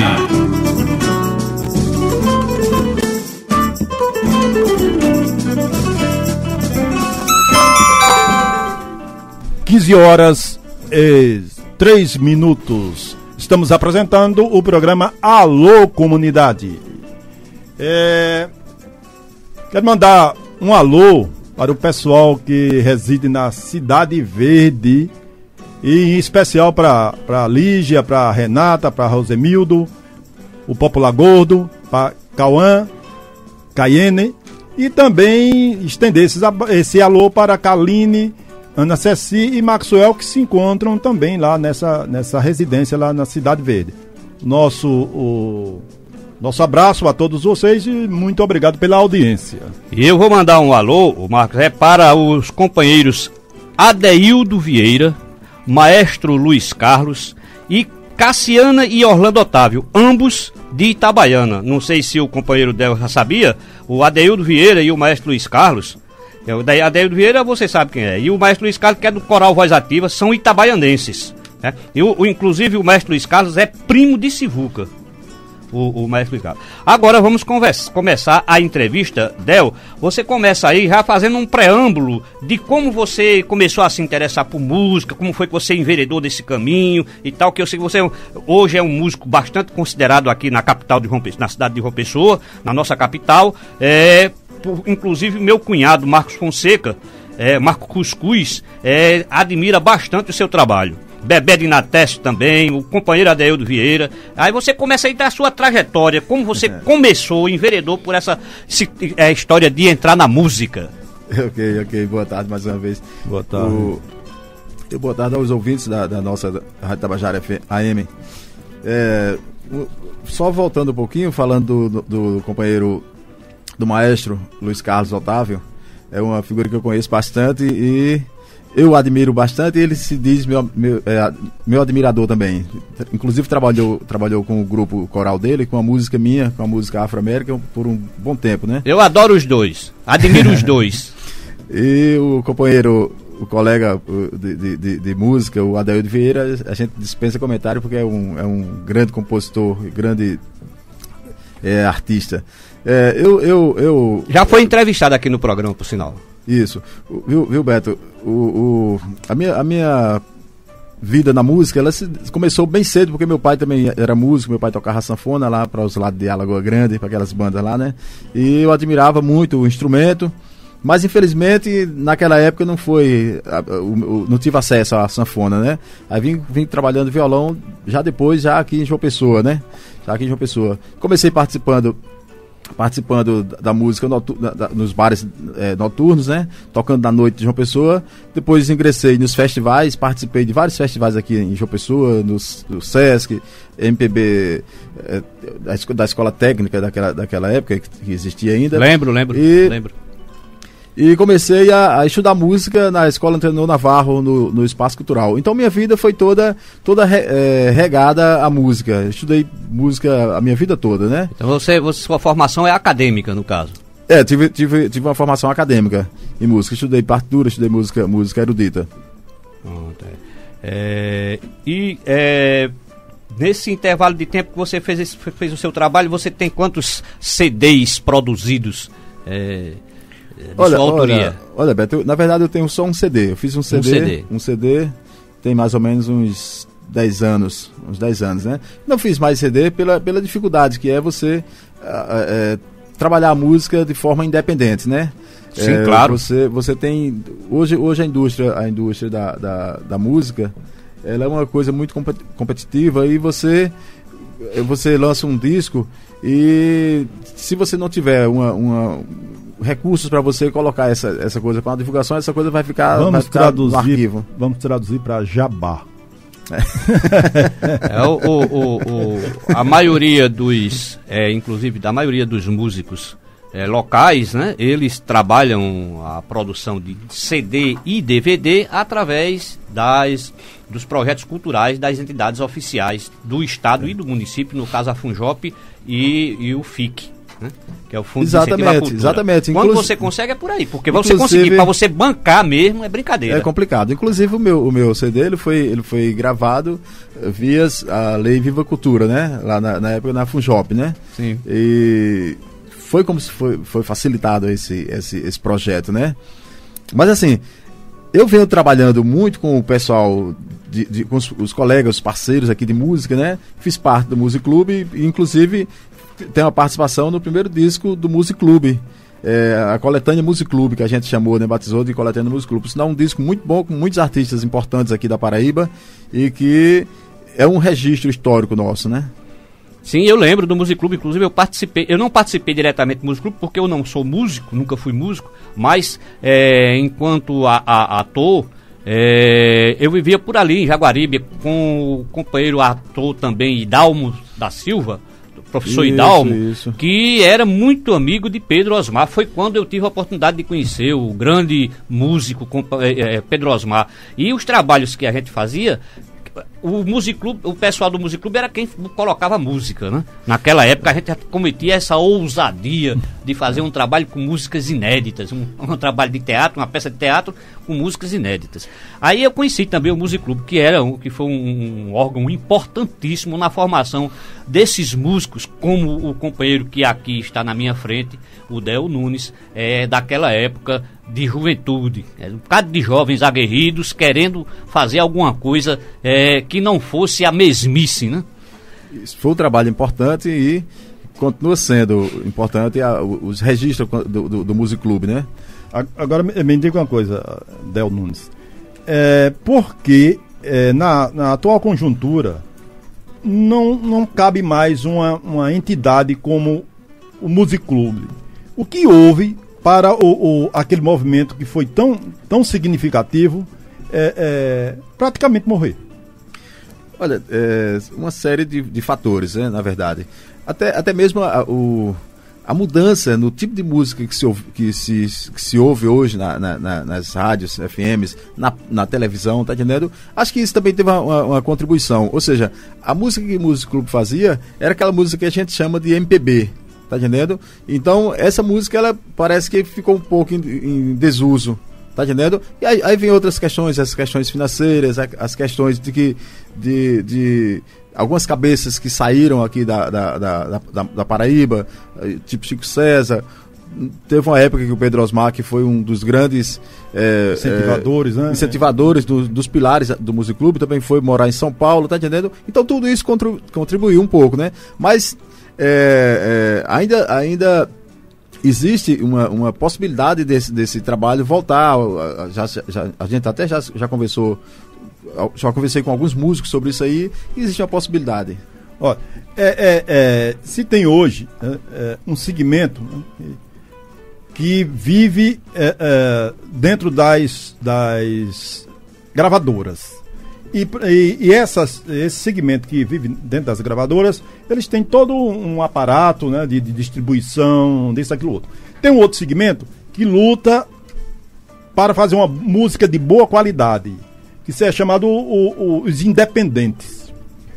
quinze horas e três minutos. Estamos apresentando o programa Alô Comunidade. É... Quero mandar um alô para o pessoal que reside na Cidade Verde, e em especial para a Lígia, para a Renata, para Rosemildo, o Popular Gordo, para Cauã, Caiene, e também estender esses, esse alô para Kaline, Ana Ceci e Maxwell, que se encontram também lá nessa, nessa residência lá na Cidade Verde. Nosso... O, Nosso abraço a todos vocês e muito obrigado pela audiência. E eu vou mandar um alô, o Marcos, é para os companheiros Adeildo Vieira, Maestro Luiz Carlos e Cassiana e Orlando Otávio, ambos de Itabaiana. Não sei se o companheiro Del já sabia, o Adeildo Vieira e o Maestro Luiz Carlos, o Adeildo Vieira você sabe quem é, e o Maestro Luiz Carlos, que é do Coral Voz Ativa, são itabaianenses, né? E o, o, inclusive o Maestro Luiz Carlos é primo de Sivuca. o, o Maestro Luiz Carlos. Agora vamos conversa, começar a entrevista. Del, você começa aí já fazendo um preâmbulo de como você começou a se interessar por música, como foi que você enveredou desse caminho e tal, que eu sei que você hoje é um músico bastante considerado aqui na capital de João Pessoa, na cidade de João Pessoa, na nossa capital. É, por, inclusive meu cunhado Marcos Fonseca, é, Marco Cuscuz, é, admira bastante o seu trabalho. Bebé de Nateste também, o companheiro Adeildo Vieira. Aí você começa aí da sua trajetória, como você é. começou, enveredou por essa se, é, história de entrar na música. Ok, ok, boa tarde mais uma vez. Boa tarde. O, eu, boa tarde aos ouvintes da, da nossa Rádio Tabajara A M. É, o, só voltando um pouquinho, falando do, do, do companheiro, do maestro Luiz Carlos Otávio, é uma figura que eu conheço bastante e eu admiro bastante, ele se diz meu, meu, é, meu admirador também. Inclusive trabalhou, trabalhou com o grupo coral dele, com a música minha, com a música Afro-América por um bom tempo, né? Eu adoro os dois, admiro os dois. E o companheiro, o colega de, de, de, de música, o Adeildo Vieira, a gente dispensa comentário porque é um, é um grande compositor, grande é, artista. É, eu, eu, eu... Já foi entrevistado aqui no programa, por sinal. Isso, viu, viu Beto, o, o, a, minha, a minha vida na música, ela se, começou bem cedo, porque meu pai também era músico, meu pai tocava sanfona lá para os lados de Alagoa Grande, para aquelas bandas lá, né, e eu admirava muito o instrumento, mas infelizmente naquela época não foi, não tive acesso à sanfona, né, aí vim, vim trabalhando violão já depois, já aqui em João Pessoa, né, já aqui em João Pessoa, comecei participando participando da música noturna, da, nos bares é, noturnos, né? Tocando na noite de João Pessoa. Depois ingressei nos festivais, participei de vários festivais aqui em João Pessoa, nos, no Sesc, M P B, é, da, da escola técnica daquela, daquela época que, que existia ainda. Lembro, lembro, e, lembro. E comecei a, a estudar música na Escola Antenor Navarro, no, no Espaço Cultural. Então minha vida foi toda, toda re, é, regada à música. Estudei música a minha vida toda, né? Então você, você, sua formação é acadêmica, no caso? É, tive, tive, tive uma formação acadêmica em música. Estudei partitura, estudei música, música erudita. É, e é, nesse intervalo de tempo que você fez, esse, fez o seu trabalho, você tem quantos C Ds produzidos? É, Olha, sua autoria. olha, olha, Beto, eu, na verdade eu tenho só um C D. Eu fiz um C D, um C D, um C D tem mais ou menos uns dez anos, uns dez anos, né? Não fiz mais C D pela, pela dificuldade que é você uh, uh, trabalhar a música de forma independente, né? Sim, é, claro. Você, você tem hoje, hoje a indústria, a indústria da, da, da música, ela é uma coisa muito competitiva e você você lança um disco e se você não tiver uma, uma recursos para você colocar essa, essa coisa para uma divulgação, essa coisa vai ficar, vamos vai ficar traduzir, no arquivo. Vamos traduzir para jabá. É, o, o, o, o, a maioria dos, é, inclusive da maioria dos músicos é, locais, né, eles trabalham a produção de C D e D V D através das, dos projetos culturais das entidades oficiais do estado e do município, no caso a Funjop e, e o F I C. Né? Que é o Fundo exatamente, de Incentivo à Cultura. Exatamente. Quando Inclusive, você consegue é por aí, porque você conseguir, para você bancar mesmo é brincadeira. É complicado. Inclusive o meu, o meu C D ele foi, ele foi gravado via a Lei Viva Cultura, né? Lá na, na época na Funjop, né? Sim. E foi como se foi, foi facilitado esse, esse, esse projeto, né? Mas assim, eu venho trabalhando muito com o pessoal, de, de, com os, os colegas, os parceiros aqui de música, né? Fiz parte do Music Club e inclusive tem uma participação no primeiro disco do Music Club, é, a coletânea Music Club, que a gente chamou, né, batizou de coletânea Music Club. Sinal, um disco muito bom, com muitos artistas importantes aqui da Paraíba e que é um registro histórico nosso, né? Sim, eu lembro do Music Club, inclusive eu participei, eu não participei diretamente do Music Club porque eu não sou músico, nunca fui músico, mas é, enquanto a, a, ator, é, eu vivia por ali em Jaguaribe com o companheiro ator também, Idalmo da Silva, professor isso, Idalmo, isso. que era muito amigo de Pedro Osmar. Foi quando eu tive a oportunidade de conhecer o grande músico é, Pedro Osmar. E os trabalhos que a gente fazia, o Music Club, o pessoal do Music Club era quem colocava música, né? Naquela época a gente cometia essa ousadia de fazer um trabalho com músicas inéditas, um, um trabalho de teatro, uma peça de teatro com músicas inéditas. Aí eu conheci também o Music Club, que era um, que foi um, um órgão importantíssimo na formação desses músicos, como o companheiro que aqui está na minha frente, o Del Nunes, é, daquela época de juventude, é, um bocado de jovens aguerridos querendo fazer alguma coisa é, que não fosse a mesmice, né? Isso foi um trabalho importante e continua sendo importante a, os registros do, do, do Music Club, né? Agora me diga uma coisa, Del Nunes, é, porque é, na, na atual conjuntura não, não cabe mais uma, uma entidade como o Music Club. O que houve para o, o, aquele movimento que foi tão, tão significativo é, é, praticamente morrer? Olha, é, uma série de, de fatores, né, na verdade. Até, até mesmo a, o, a mudança no tipo de música que se ouve, que se, que se ouve hoje na, na, na, nas rádios, F Ms, na, na televisão, tá entendendo? Acho que isso também teve uma, uma, uma contribuição. Ou seja, a música que o Music Club fazia era aquela música que a gente chama de M P B. Tá entendendo? Então, essa música, ela parece que ficou um pouco em, em desuso. Tá entendendo? E aí, aí vem outras questões, as questões financeiras, as questões de que de, de algumas cabeças que saíram aqui da, da, da, da, da Paraíba, tipo Chico César. Teve uma época que o Pedro Osmar, que foi um dos grandes é, incentivadores, é, né? incentivadores do, dos pilares do Music Club, também foi morar em São Paulo, tá entendendo? Então tudo isso contribuiu um pouco, né? Mas É, é, ainda, ainda existe uma, uma possibilidade desse, desse trabalho voltar. Já, já, a gente até já, já conversou, já conversei com alguns músicos sobre isso aí, e existe uma possibilidade. Ó, é, é, é, se tem hoje é, é, um segmento, né, que vive é, é, dentro das, das gravadoras. E, e, e essas, esse segmento que vive dentro das gravadoras, eles têm todo um aparato, né, de, de distribuição, disso, aquilo, outro. Tem um outro segmento que luta para fazer uma música de boa qualidade, que é chamado o, o, os independentes.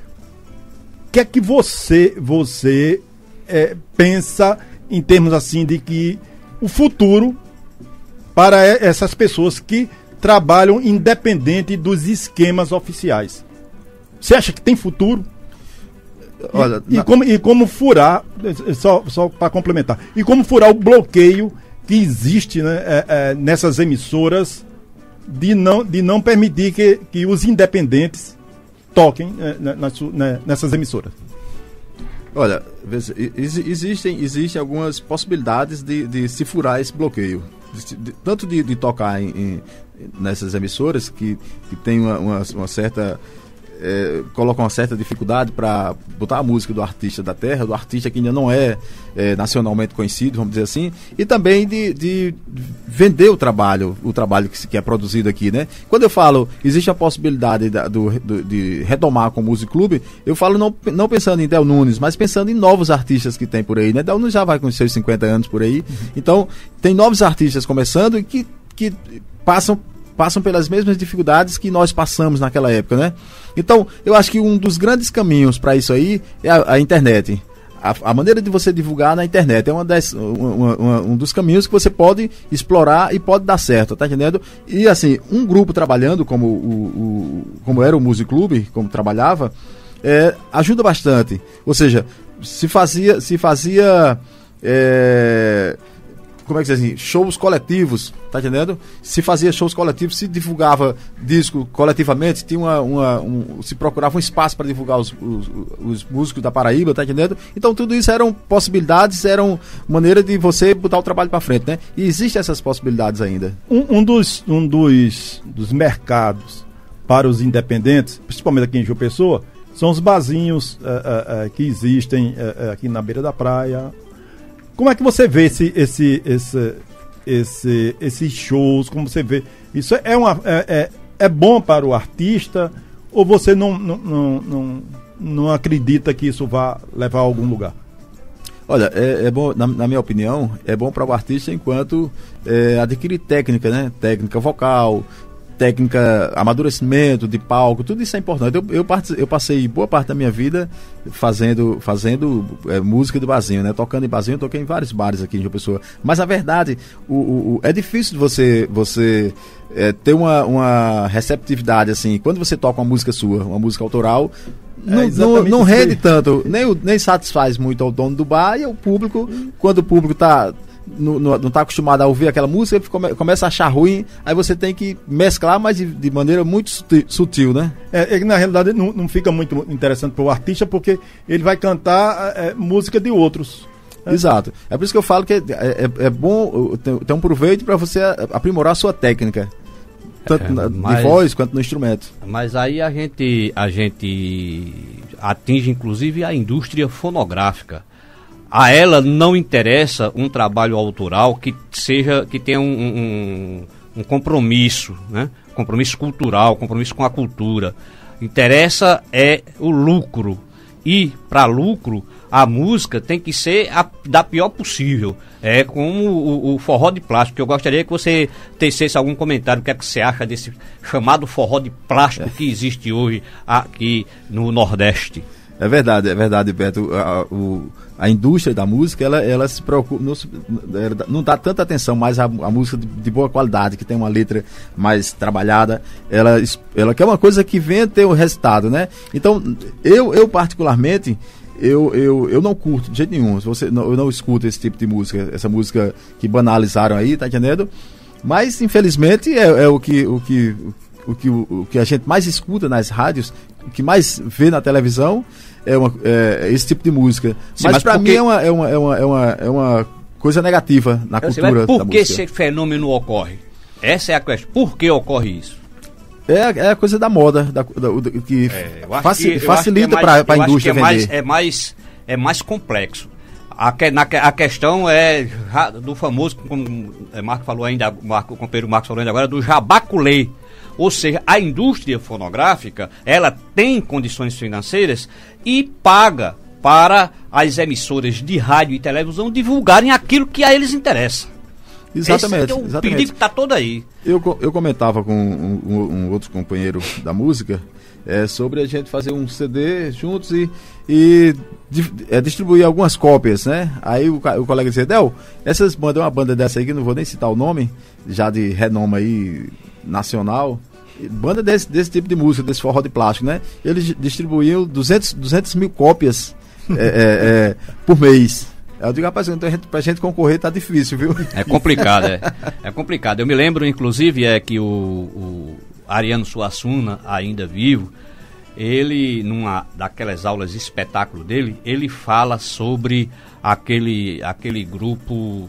O que é que você, você é, pensa em termos assim de que o futuro para essas pessoas que trabalham independente dos esquemas oficiais? Você acha que tem futuro? Olha, e, e, como, e como furar, só, só para complementar, e como furar o bloqueio que existe, né, é, é, nessas emissoras de não, de não permitir que, que os independentes toquem é, nas, né, nessas emissoras? Olha, existem, existem algumas possibilidades de, de se furar esse bloqueio. De, de, tanto de, de tocar em, em, nessas emissoras que, que tem uma, uma, uma certa é, colocam uma certa dificuldade para botar a música do artista da terra, do artista que ainda não é, é nacionalmente conhecido, vamos dizer assim, e também de, de vender o trabalho, o trabalho que, que é produzido aqui, né? Quando eu falo, existe a possibilidade da, do, do, de retomar com o Music Club, eu falo não, não pensando em Del Nunes, mas pensando em novos artistas que tem por aí, né? Del Nunes já vai com seus cinquenta anos por aí, uhum. Então tem novos artistas começando e que, que passam passam pelas mesmas dificuldades que nós passamos naquela época, né? Então, eu acho que um dos grandes caminhos para isso aí é a, a internet. A, a maneira de você divulgar na internet é uma das, uma, uma, um dos caminhos que você pode explorar e pode dar certo, tá entendendo? E assim, um grupo trabalhando como, o, o, como era o Music Club, como trabalhava, é, ajuda bastante. Ou seja, se fazia... Se fazia é, como é que se diz assim, shows coletivos, tá entendendo? Se fazia shows coletivos, se divulgava disco coletivamente, tinha uma, uma, um, se procurava um espaço para divulgar os, os, os músicos da Paraíba, tá entendendo? Então tudo isso eram possibilidades, eram maneira de você botar o trabalho para frente, né? E existem essas possibilidades ainda. Um, um, dos, um dos, dos mercados para os independentes, principalmente aqui em João Pessoa, são os barzinhos uh, uh, uh, que existem uh, uh, aqui na beira da praia. Como é que você vê esse, esse, esse, esse, esses shows? Como você vê? Isso é, uma, é, é, é bom para o artista ou você não, não, não, não, não acredita que isso vá levar a algum lugar? Olha, é, é bom, na, na minha opinião, é bom para o artista enquanto é, adquirir técnica, né? Técnica vocal, técnica, amadurecimento de palco, tudo isso é importante. Eu, eu, part, eu passei boa parte da minha vida fazendo, fazendo é, música de barzinho, né? Tocando em barzinho, eu toquei em vários bares aqui em João Pessoa. Mas a verdade, o, o, o, é difícil você, você é, ter uma, uma receptividade assim. Quando você toca uma música sua, uma música autoral, não, é não, não rende tanto, nem, nem satisfaz muito ao dono do bar e ao público. Quando o público está não, não, não tá acostumado a ouvir aquela música, ele come, começa a achar ruim, aí você tem que mesclar, mas de, de maneira muito sutil, sutil né? É, é, na realidade não, não fica muito interessante para o artista, porque ele vai cantar é, música de outros. É. Exato. É por isso que eu falo que é, é, é bom ter, ter um proveito para você aprimorar a sua técnica, tanto é, na, mas, de voz quanto no instrumento. Mas aí a gente, a gente atinge inclusive a indústria fonográfica. A ela não interessa um trabalho autoral que seja, que tenha um, um, um compromisso, né? Compromisso cultural, compromisso com a cultura. Interessa é o lucro. E, para lucro, a música tem que ser a, da pior possível. É como o, o forró de plástico, que eu gostaria que você tecesse algum comentário, o que é que você acha desse chamado forró de plástico que existe hoje aqui no Nordeste. É verdade, é verdade, Beto. A, o, a indústria da música, ela, ela se preocupa, não, não dá tanta atenção mais à, à música de, de boa qualidade, que tem uma letra mais trabalhada. Ela, ela quer uma coisa que venha ter o resultado, né? Então, eu, eu particularmente, eu, eu, eu não curto de jeito nenhum. Você, não, eu não escuto esse tipo de música, essa música que banalizaram aí, tá entendendo? Mas, infelizmente, é, é o que... O que O que, o, o que a gente mais escuta nas rádios, o que mais vê na televisão é, uma, é esse tipo de música. Sim, mas, mas para mim é uma, é, uma, é, uma, é, uma, é uma coisa negativa na Eu cultura sei, mas por da que música. Esse fenômeno ocorre? Essa é a questão. Por que ocorre isso? É, é a coisa da moda, da, da, da, que, é, faci, que facilita para é a indústria vender. É mais, é, mais, é mais complexo. A, que, na, a questão é do famoso, como o Marco falou ainda, Marco, o companheiro Marcos falou ainda agora, do jabaculê. Ou seja, a indústria fonográfica, ela tem condições financeiras e paga para as emissoras de rádio e televisão divulgarem aquilo que a eles interessa. Exatamente. Esse é o exatamente. perigo que está todo aí. Eu, eu comentava com um, um, um outro companheiro da música é, sobre a gente fazer um C D juntos e, e di, é, distribuir algumas cópias, né? Aí o, o colega dizia, Del, essas bandas, uma banda dessa aí que não vou nem citar o nome, já de renome aí nacional, banda desse, desse tipo de música, desse forró de plástico, né? Eles distribuíam duzentas mil cópias é, é, é, por mês. Eu digo, rapaz, então, pra gente concorrer tá difícil, viu? É complicado, é. É complicado. Eu me lembro, inclusive, é que o, o Ariano Suassuna, ainda vivo, ele, numa daquelas aulas de espetáculo dele, ele fala sobre aquele, aquele grupo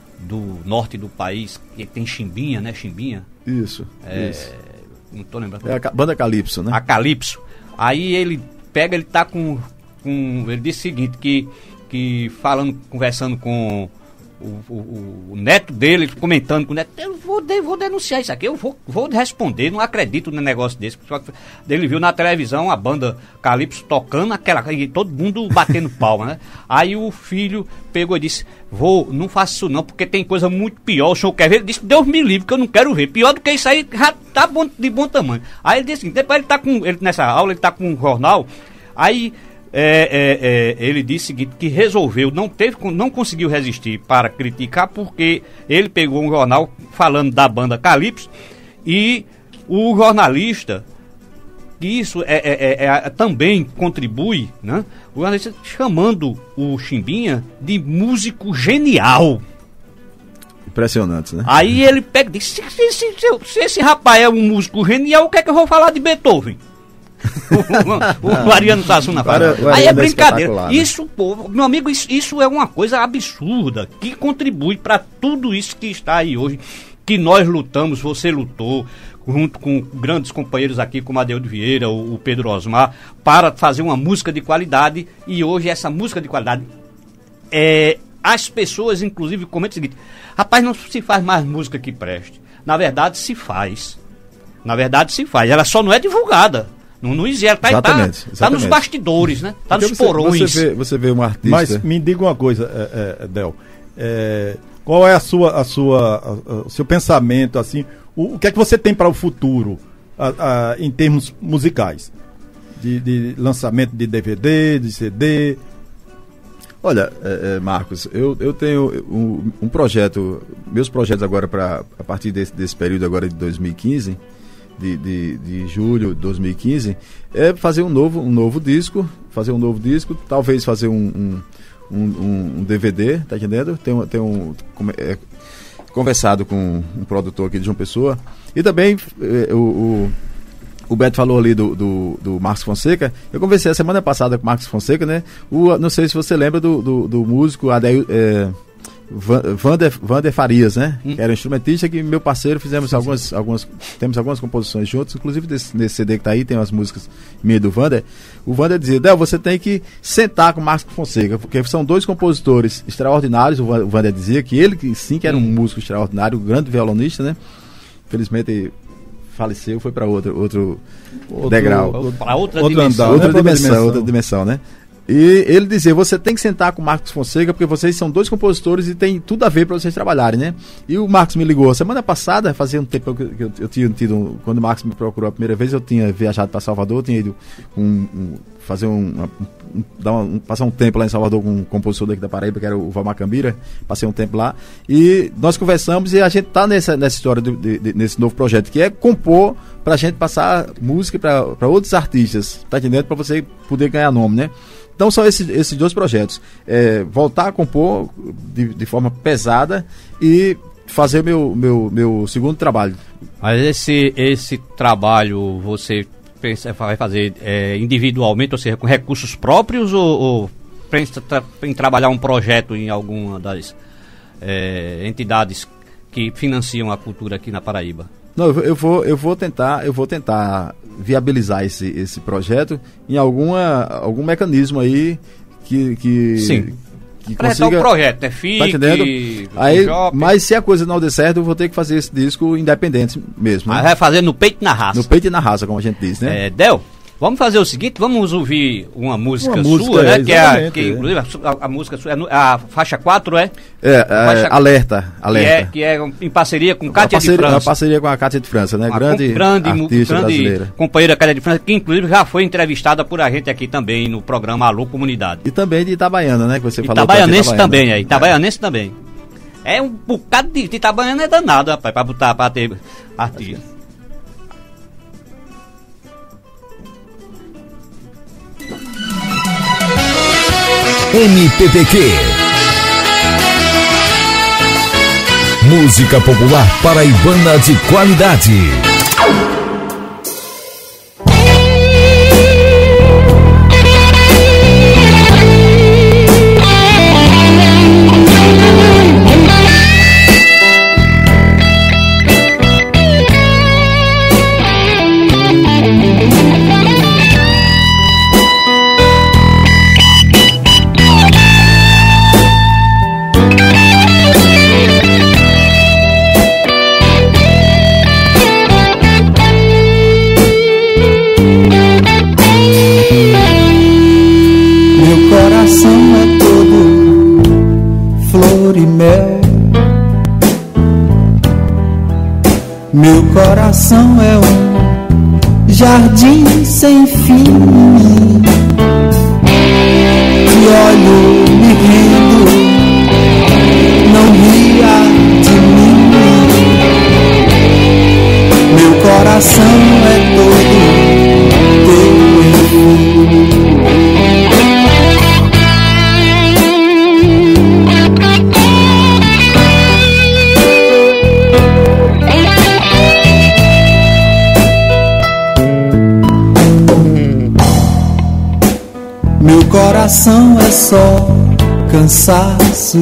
do norte do país, que tem Chimbinha, né? Chimbinha. Isso, é, isso. Não tô lembrando. É a banda Calypso, né? A Calypso. Aí ele pega, ele tá com... com ele disse o seguinte, que, que falando, conversando com o, o, o neto dele, comentando com o neto, eu vou, de, vou denunciar isso aqui, eu vou, vou responder, não acredito num negócio desse. Ele viu na televisão a banda Calypso tocando aquela, e todo mundo batendo palma, né? Aí o filho pegou e disse, vou, não faça isso não, porque tem coisa muito pior, o senhor quer ver? Ele disse, Deus me livre, que eu não quero ver, pior do que isso aí, já tá bom, de bom tamanho. Aí ele disse assim, depois ele tá com, ele, nessa aula ele tá com um jornal, aí É, é, é, ele disse o seguinte, que resolveu, não, teve, não conseguiu resistir para criticar, porque ele pegou um jornal falando da banda Calypso e o jornalista, que isso é, é, é, é, também contribui, né? O jornalista chamando o Chimbinha de músico genial. Impressionante, né? Aí ele pega e diz, se, se, se, se, se esse rapaz é um músico genial, o que é que eu vou falar de Beethoven? o, o Ariano Suassuna fala. Aí é brincadeira. Isso, pô, meu amigo, isso, isso é uma coisa absurda que contribui para tudo isso que está aí hoje, que nós lutamos, você lutou, junto com grandes companheiros aqui, como Adeildo Vieira, o, o Pedro Osmar, para fazer uma música de qualidade, e hoje essa música de qualidade, é, as pessoas inclusive comentam o seguinte, rapaz, não se faz mais música que preste. Na verdade se faz. Na verdade se faz, ela só não é divulgada. Não, não existe, ela tá, exatamente, tá, exatamente. tá nos bastidores, né? Tá Porque nos você, porões. Você vê, você vê um artista... Mas me diga uma coisa, é, é, Del, é, qual é a sua, a sua, a, a, o seu pensamento, assim, o, o que é que você tem para o futuro, a, a, em termos musicais? De, de lançamento de D V D, de C D? Olha, é, é, Marcos, eu, eu tenho um, um projeto, meus projetos agora, pra, a partir desse, desse período agora de dois mil e quinze, de, de, de julho de dois mil e quinze, é fazer um novo, um novo disco, fazer um novo disco, talvez fazer um, um, um, um D V D, tá entendendo? Tem um, tem um é, conversado com um produtor aqui de João Pessoa, e também é, o... o O Beto falou ali do, do, do Marcos Fonseca. Eu conversei a semana passada com o Marcos Fonseca, né? O, não sei se você lembra do, do, do músico Adair, é, Vander, Vander Farias, né? Hum. Que era um instrumentista, que meu parceiro, fizemos sim, algumas, sim. algumas, temos algumas composições juntos, inclusive desse, nesse C D que tá aí, tem umas músicas minhas do Vander. O Vander dizia, Del, você tem que sentar com o Marcos Fonseca, porque são dois compositores extraordinários. O Vander dizia que ele que sim que era um músico extraordinário, um grande violonista, né? Infelizmente faleceu, foi para outro, outro, outro degrau. Para outra outro dimensão. Andar, outra, né? dimensão, dimensão. outra dimensão, né? E ele dizia, você tem que sentar com o Marcos Fonseca, porque vocês são dois compositores e tem tudo a ver para vocês trabalharem, né? E o Marcos me ligou semana passada, fazia um tempo que eu, eu, eu tinha tido, quando o Marcos me procurou a primeira vez, eu tinha viajado para Salvador, tinha ido um, um, fazer um, um, dar uma, um, passar um tempo lá em Salvador com um compositor daqui da Paraíba, que era o Valmar Cambira, passei um tempo lá, e nós conversamos e a gente tá nessa, nessa história, de, de, de, nesse novo projeto, que é compor pra gente passar música para outros artistas, tá entendendo? Para você poder ganhar nome, né? Então são esses, esses dois projetos, é, voltar a compor de, de forma pesada e fazer o meu, meu, meu segundo trabalho. Mas esse, esse trabalho você pensa, vai fazer é, individualmente, ou seja, com recursos próprios, ou, ou pensa tra- em trabalhar um projeto em alguma das é, entidades que financiam a cultura aqui na Paraíba? Não, eu vou, eu vou tentar, eu vou tentar viabilizar esse, esse projeto em alguma, algum mecanismo aí que, que, Sim. que consiga... o projeto, é F I C, tá entendendo? Aí, mas se a coisa não der certo, eu vou ter que fazer esse disco independente mesmo. Né? Mas vai fazer no peito e na raça. No peito e na raça, como a gente diz, né? É, Del, vamos fazer o seguinte, vamos ouvir uma música uma sua, música, né? É, que é a, que, inclusive, a, a música sua, a faixa quatro, é? É, faixa, é alerta, alerta. Que é, que é em parceria com Cátia parceria, de França. Uma parceria com a Cátia de França, né? Uma grande, grande artista grande brasileira. Companheira Cátia de França, que inclusive já foi entrevistada por a gente aqui também no programa Alô Comunidade. E também de Itabaiana, né? Que você falou. Itabaianense também, é. Itabaianense é. também. É um bocado de, de Itabaiana é danado, rapaz, pra botar, pra ter artista. M P P Q, música popular paraibana de qualidade. Meu coração é um jardim sem fim. Te olho, me rendo, não ria de mim. Meu coração é todo teu. Meu coração é só cansaço.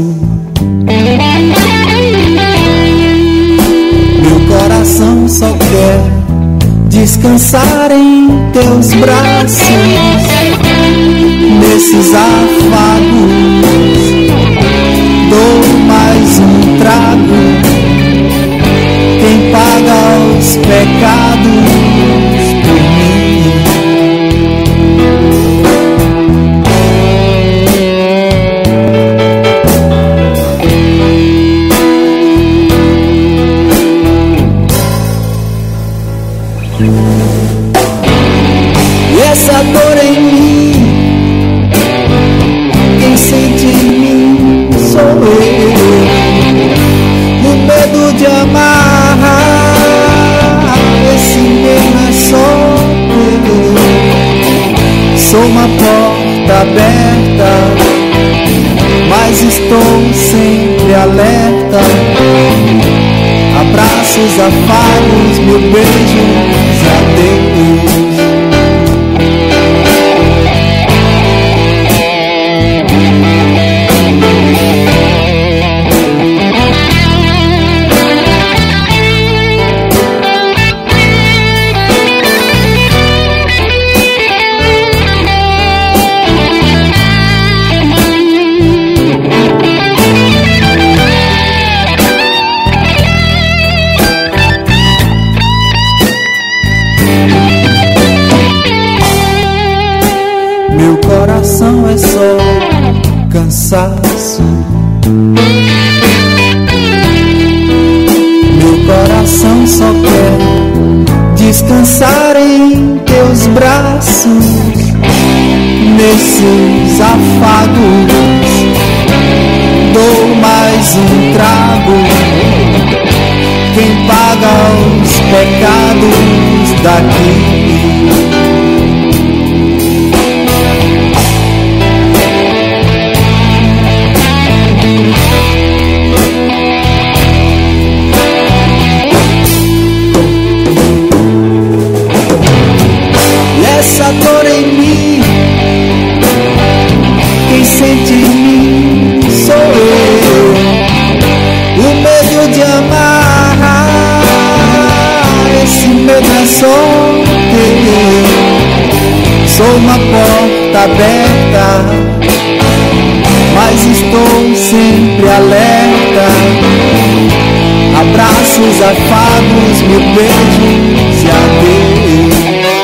Meu coração só quer descansar em teus braços. Nesses afagos dou mais um trago. Quem paga os pecados por mim? essa dor em mim, quem sente em mim sou eu. O medo de amar, esse medo é só eu. Sou uma porta aberta, mas estou sempre alerta. Abraços, afagos, mil beijos, adeus. Meu coração é só cansaço. Meu coração só quer descansar em teus braços. Nesses afagos dou mais um trago. Quem paga os pecados daqui? Essa dor em mim, quem sente em mim sou eu. O medo de amar, esse medo é só teu. Sou uma porta aberta, mas estou sempre alerta. Abraços, afagos, mil beijos e adeus.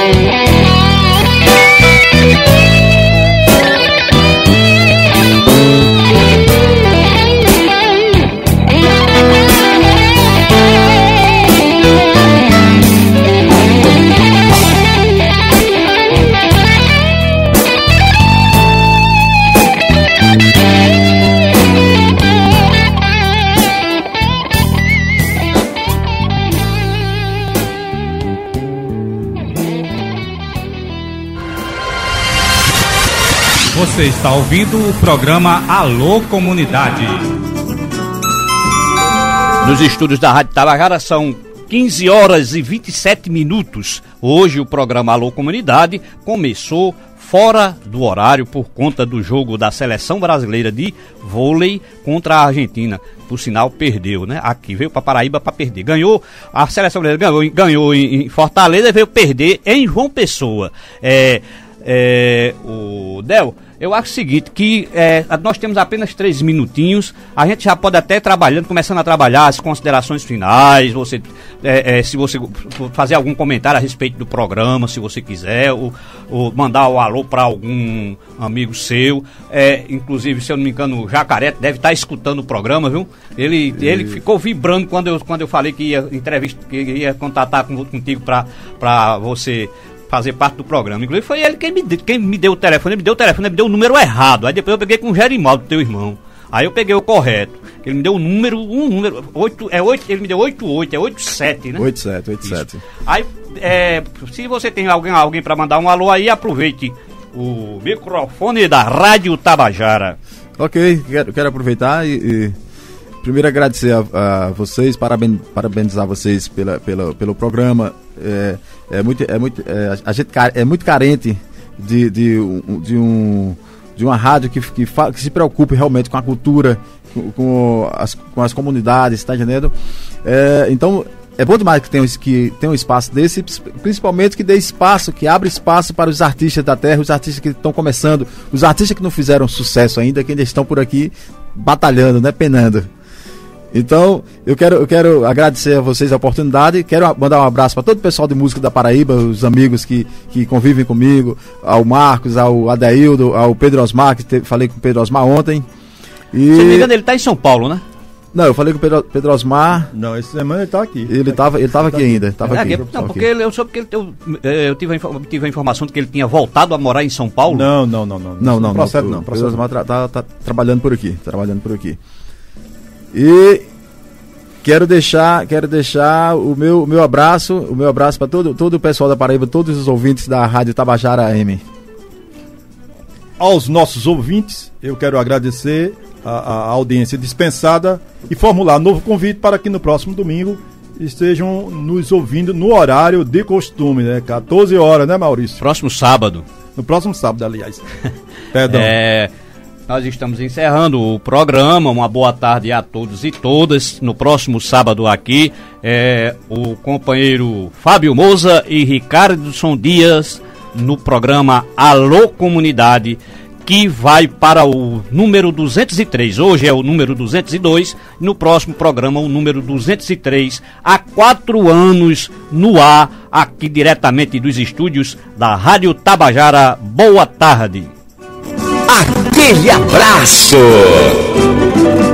Você está ouvindo o programa Alô Comunidade. Nos estúdios da Rádio Tabajara são quinze horas e vinte e sete minutos. Hoje o programa Alô Comunidade começou fora do horário por conta do jogo da Seleção Brasileira de Vôlei contra a Argentina. Por sinal, perdeu, né? Aqui veio para Paraíba para perder. Ganhou, a Seleção Brasileira ganhou, ganhou em, em Fortaleza e veio perder em João Pessoa. É, é, o Del... Eu acho o seguinte, que é, nós temos apenas três minutinhos, a gente já pode até trabalhando, começando a trabalhar as considerações finais, você, é, é, se você fazer algum comentário a respeito do programa, se você quiser, ou, ou mandar o alô para algum amigo seu, é, inclusive, se eu não me engano, o Jacaré deve estar escutando o programa, viu? Ele, e... ele ficou vibrando quando eu, quando eu falei que ia, entrevista, que ia contatar com, contigo para você fazer parte do programa. Inclusive foi ele quem me, quem me deu o telefone, ele me deu o telefone, ele me deu o número errado. Aí depois eu peguei com o Gerimaldo, teu irmão. Aí eu peguei o correto. Ele me deu o número, um número, oito, é oito, ele me deu oito oito, é oito sete, né? oito sete, oito sete. Aí, é, se você tem alguém, alguém para mandar um alô aí, aproveite o microfone da Rádio Tabajara. Ok, quero, quero aproveitar e, e primeiro agradecer a, a vocês, paraben, parabenizar vocês pela, pela, pelo programa. É, é muito, é muito, é, a gente é muito carente de, de, de, um, de uma rádio que, que, fa, que se preocupe realmente com a cultura, com, com, as, com as comunidades, tá entendendo? É, então, é bom demais que tenha que tem um espaço desse, principalmente que dê espaço, que abre espaço para os artistas da terra, os artistas que estão começando, os artistas que não fizeram sucesso ainda, que ainda estão por aqui batalhando, né, penando. Então, eu quero, eu quero agradecer a vocês a oportunidade, quero mandar um abraço para todo o pessoal de música da Paraíba, os amigos que, que convivem comigo, ao Marcos, ao Adeildo, ao Pedro Osmar, que te, falei com o Pedro Osmar ontem. E... Se não me engano, ele está em São Paulo, né? Não, eu falei com o Pedro, Pedro Osmar. Não, essa semana ele tá aqui. Ele tava, ele tava aqui ainda. Tava É, aqui. não, porque ele, eu soube que ele, eu, eu tive, a, infor- tive a informação de que ele tinha voltado a morar em São Paulo. Não, não, não, não. Não, não, não. Procede O não. Pedro Procede Osmar tá, tá, tá trabalhando por aqui. Trabalhando por aqui. E quero deixar, quero deixar o meu, o meu abraço, o meu abraço para todo, todo o pessoal da Paraíba, todos os ouvintes da Rádio Tabajara A M. Aos nossos ouvintes, eu quero agradecer a, a audiência dispensada e formular novo convite para que no próximo domingo estejam nos ouvindo no horário de costume, né? quatorze horas, né, Maurício? Próximo sábado. No próximo sábado, aliás. Perdão. É, nós estamos encerrando o programa. Uma boa tarde a todos e todas. No próximo sábado aqui, é, o companheiro Fábio Moza e Ricardo Dias no programa Alô Comunidade, que vai para o número duzentos e três. Hoje é o número duzentos e dois, no próximo programa o número duzentos e três, há quatro anos no ar, aqui diretamente dos estúdios da Rádio Tabajara. Boa tarde. Aquele abraço!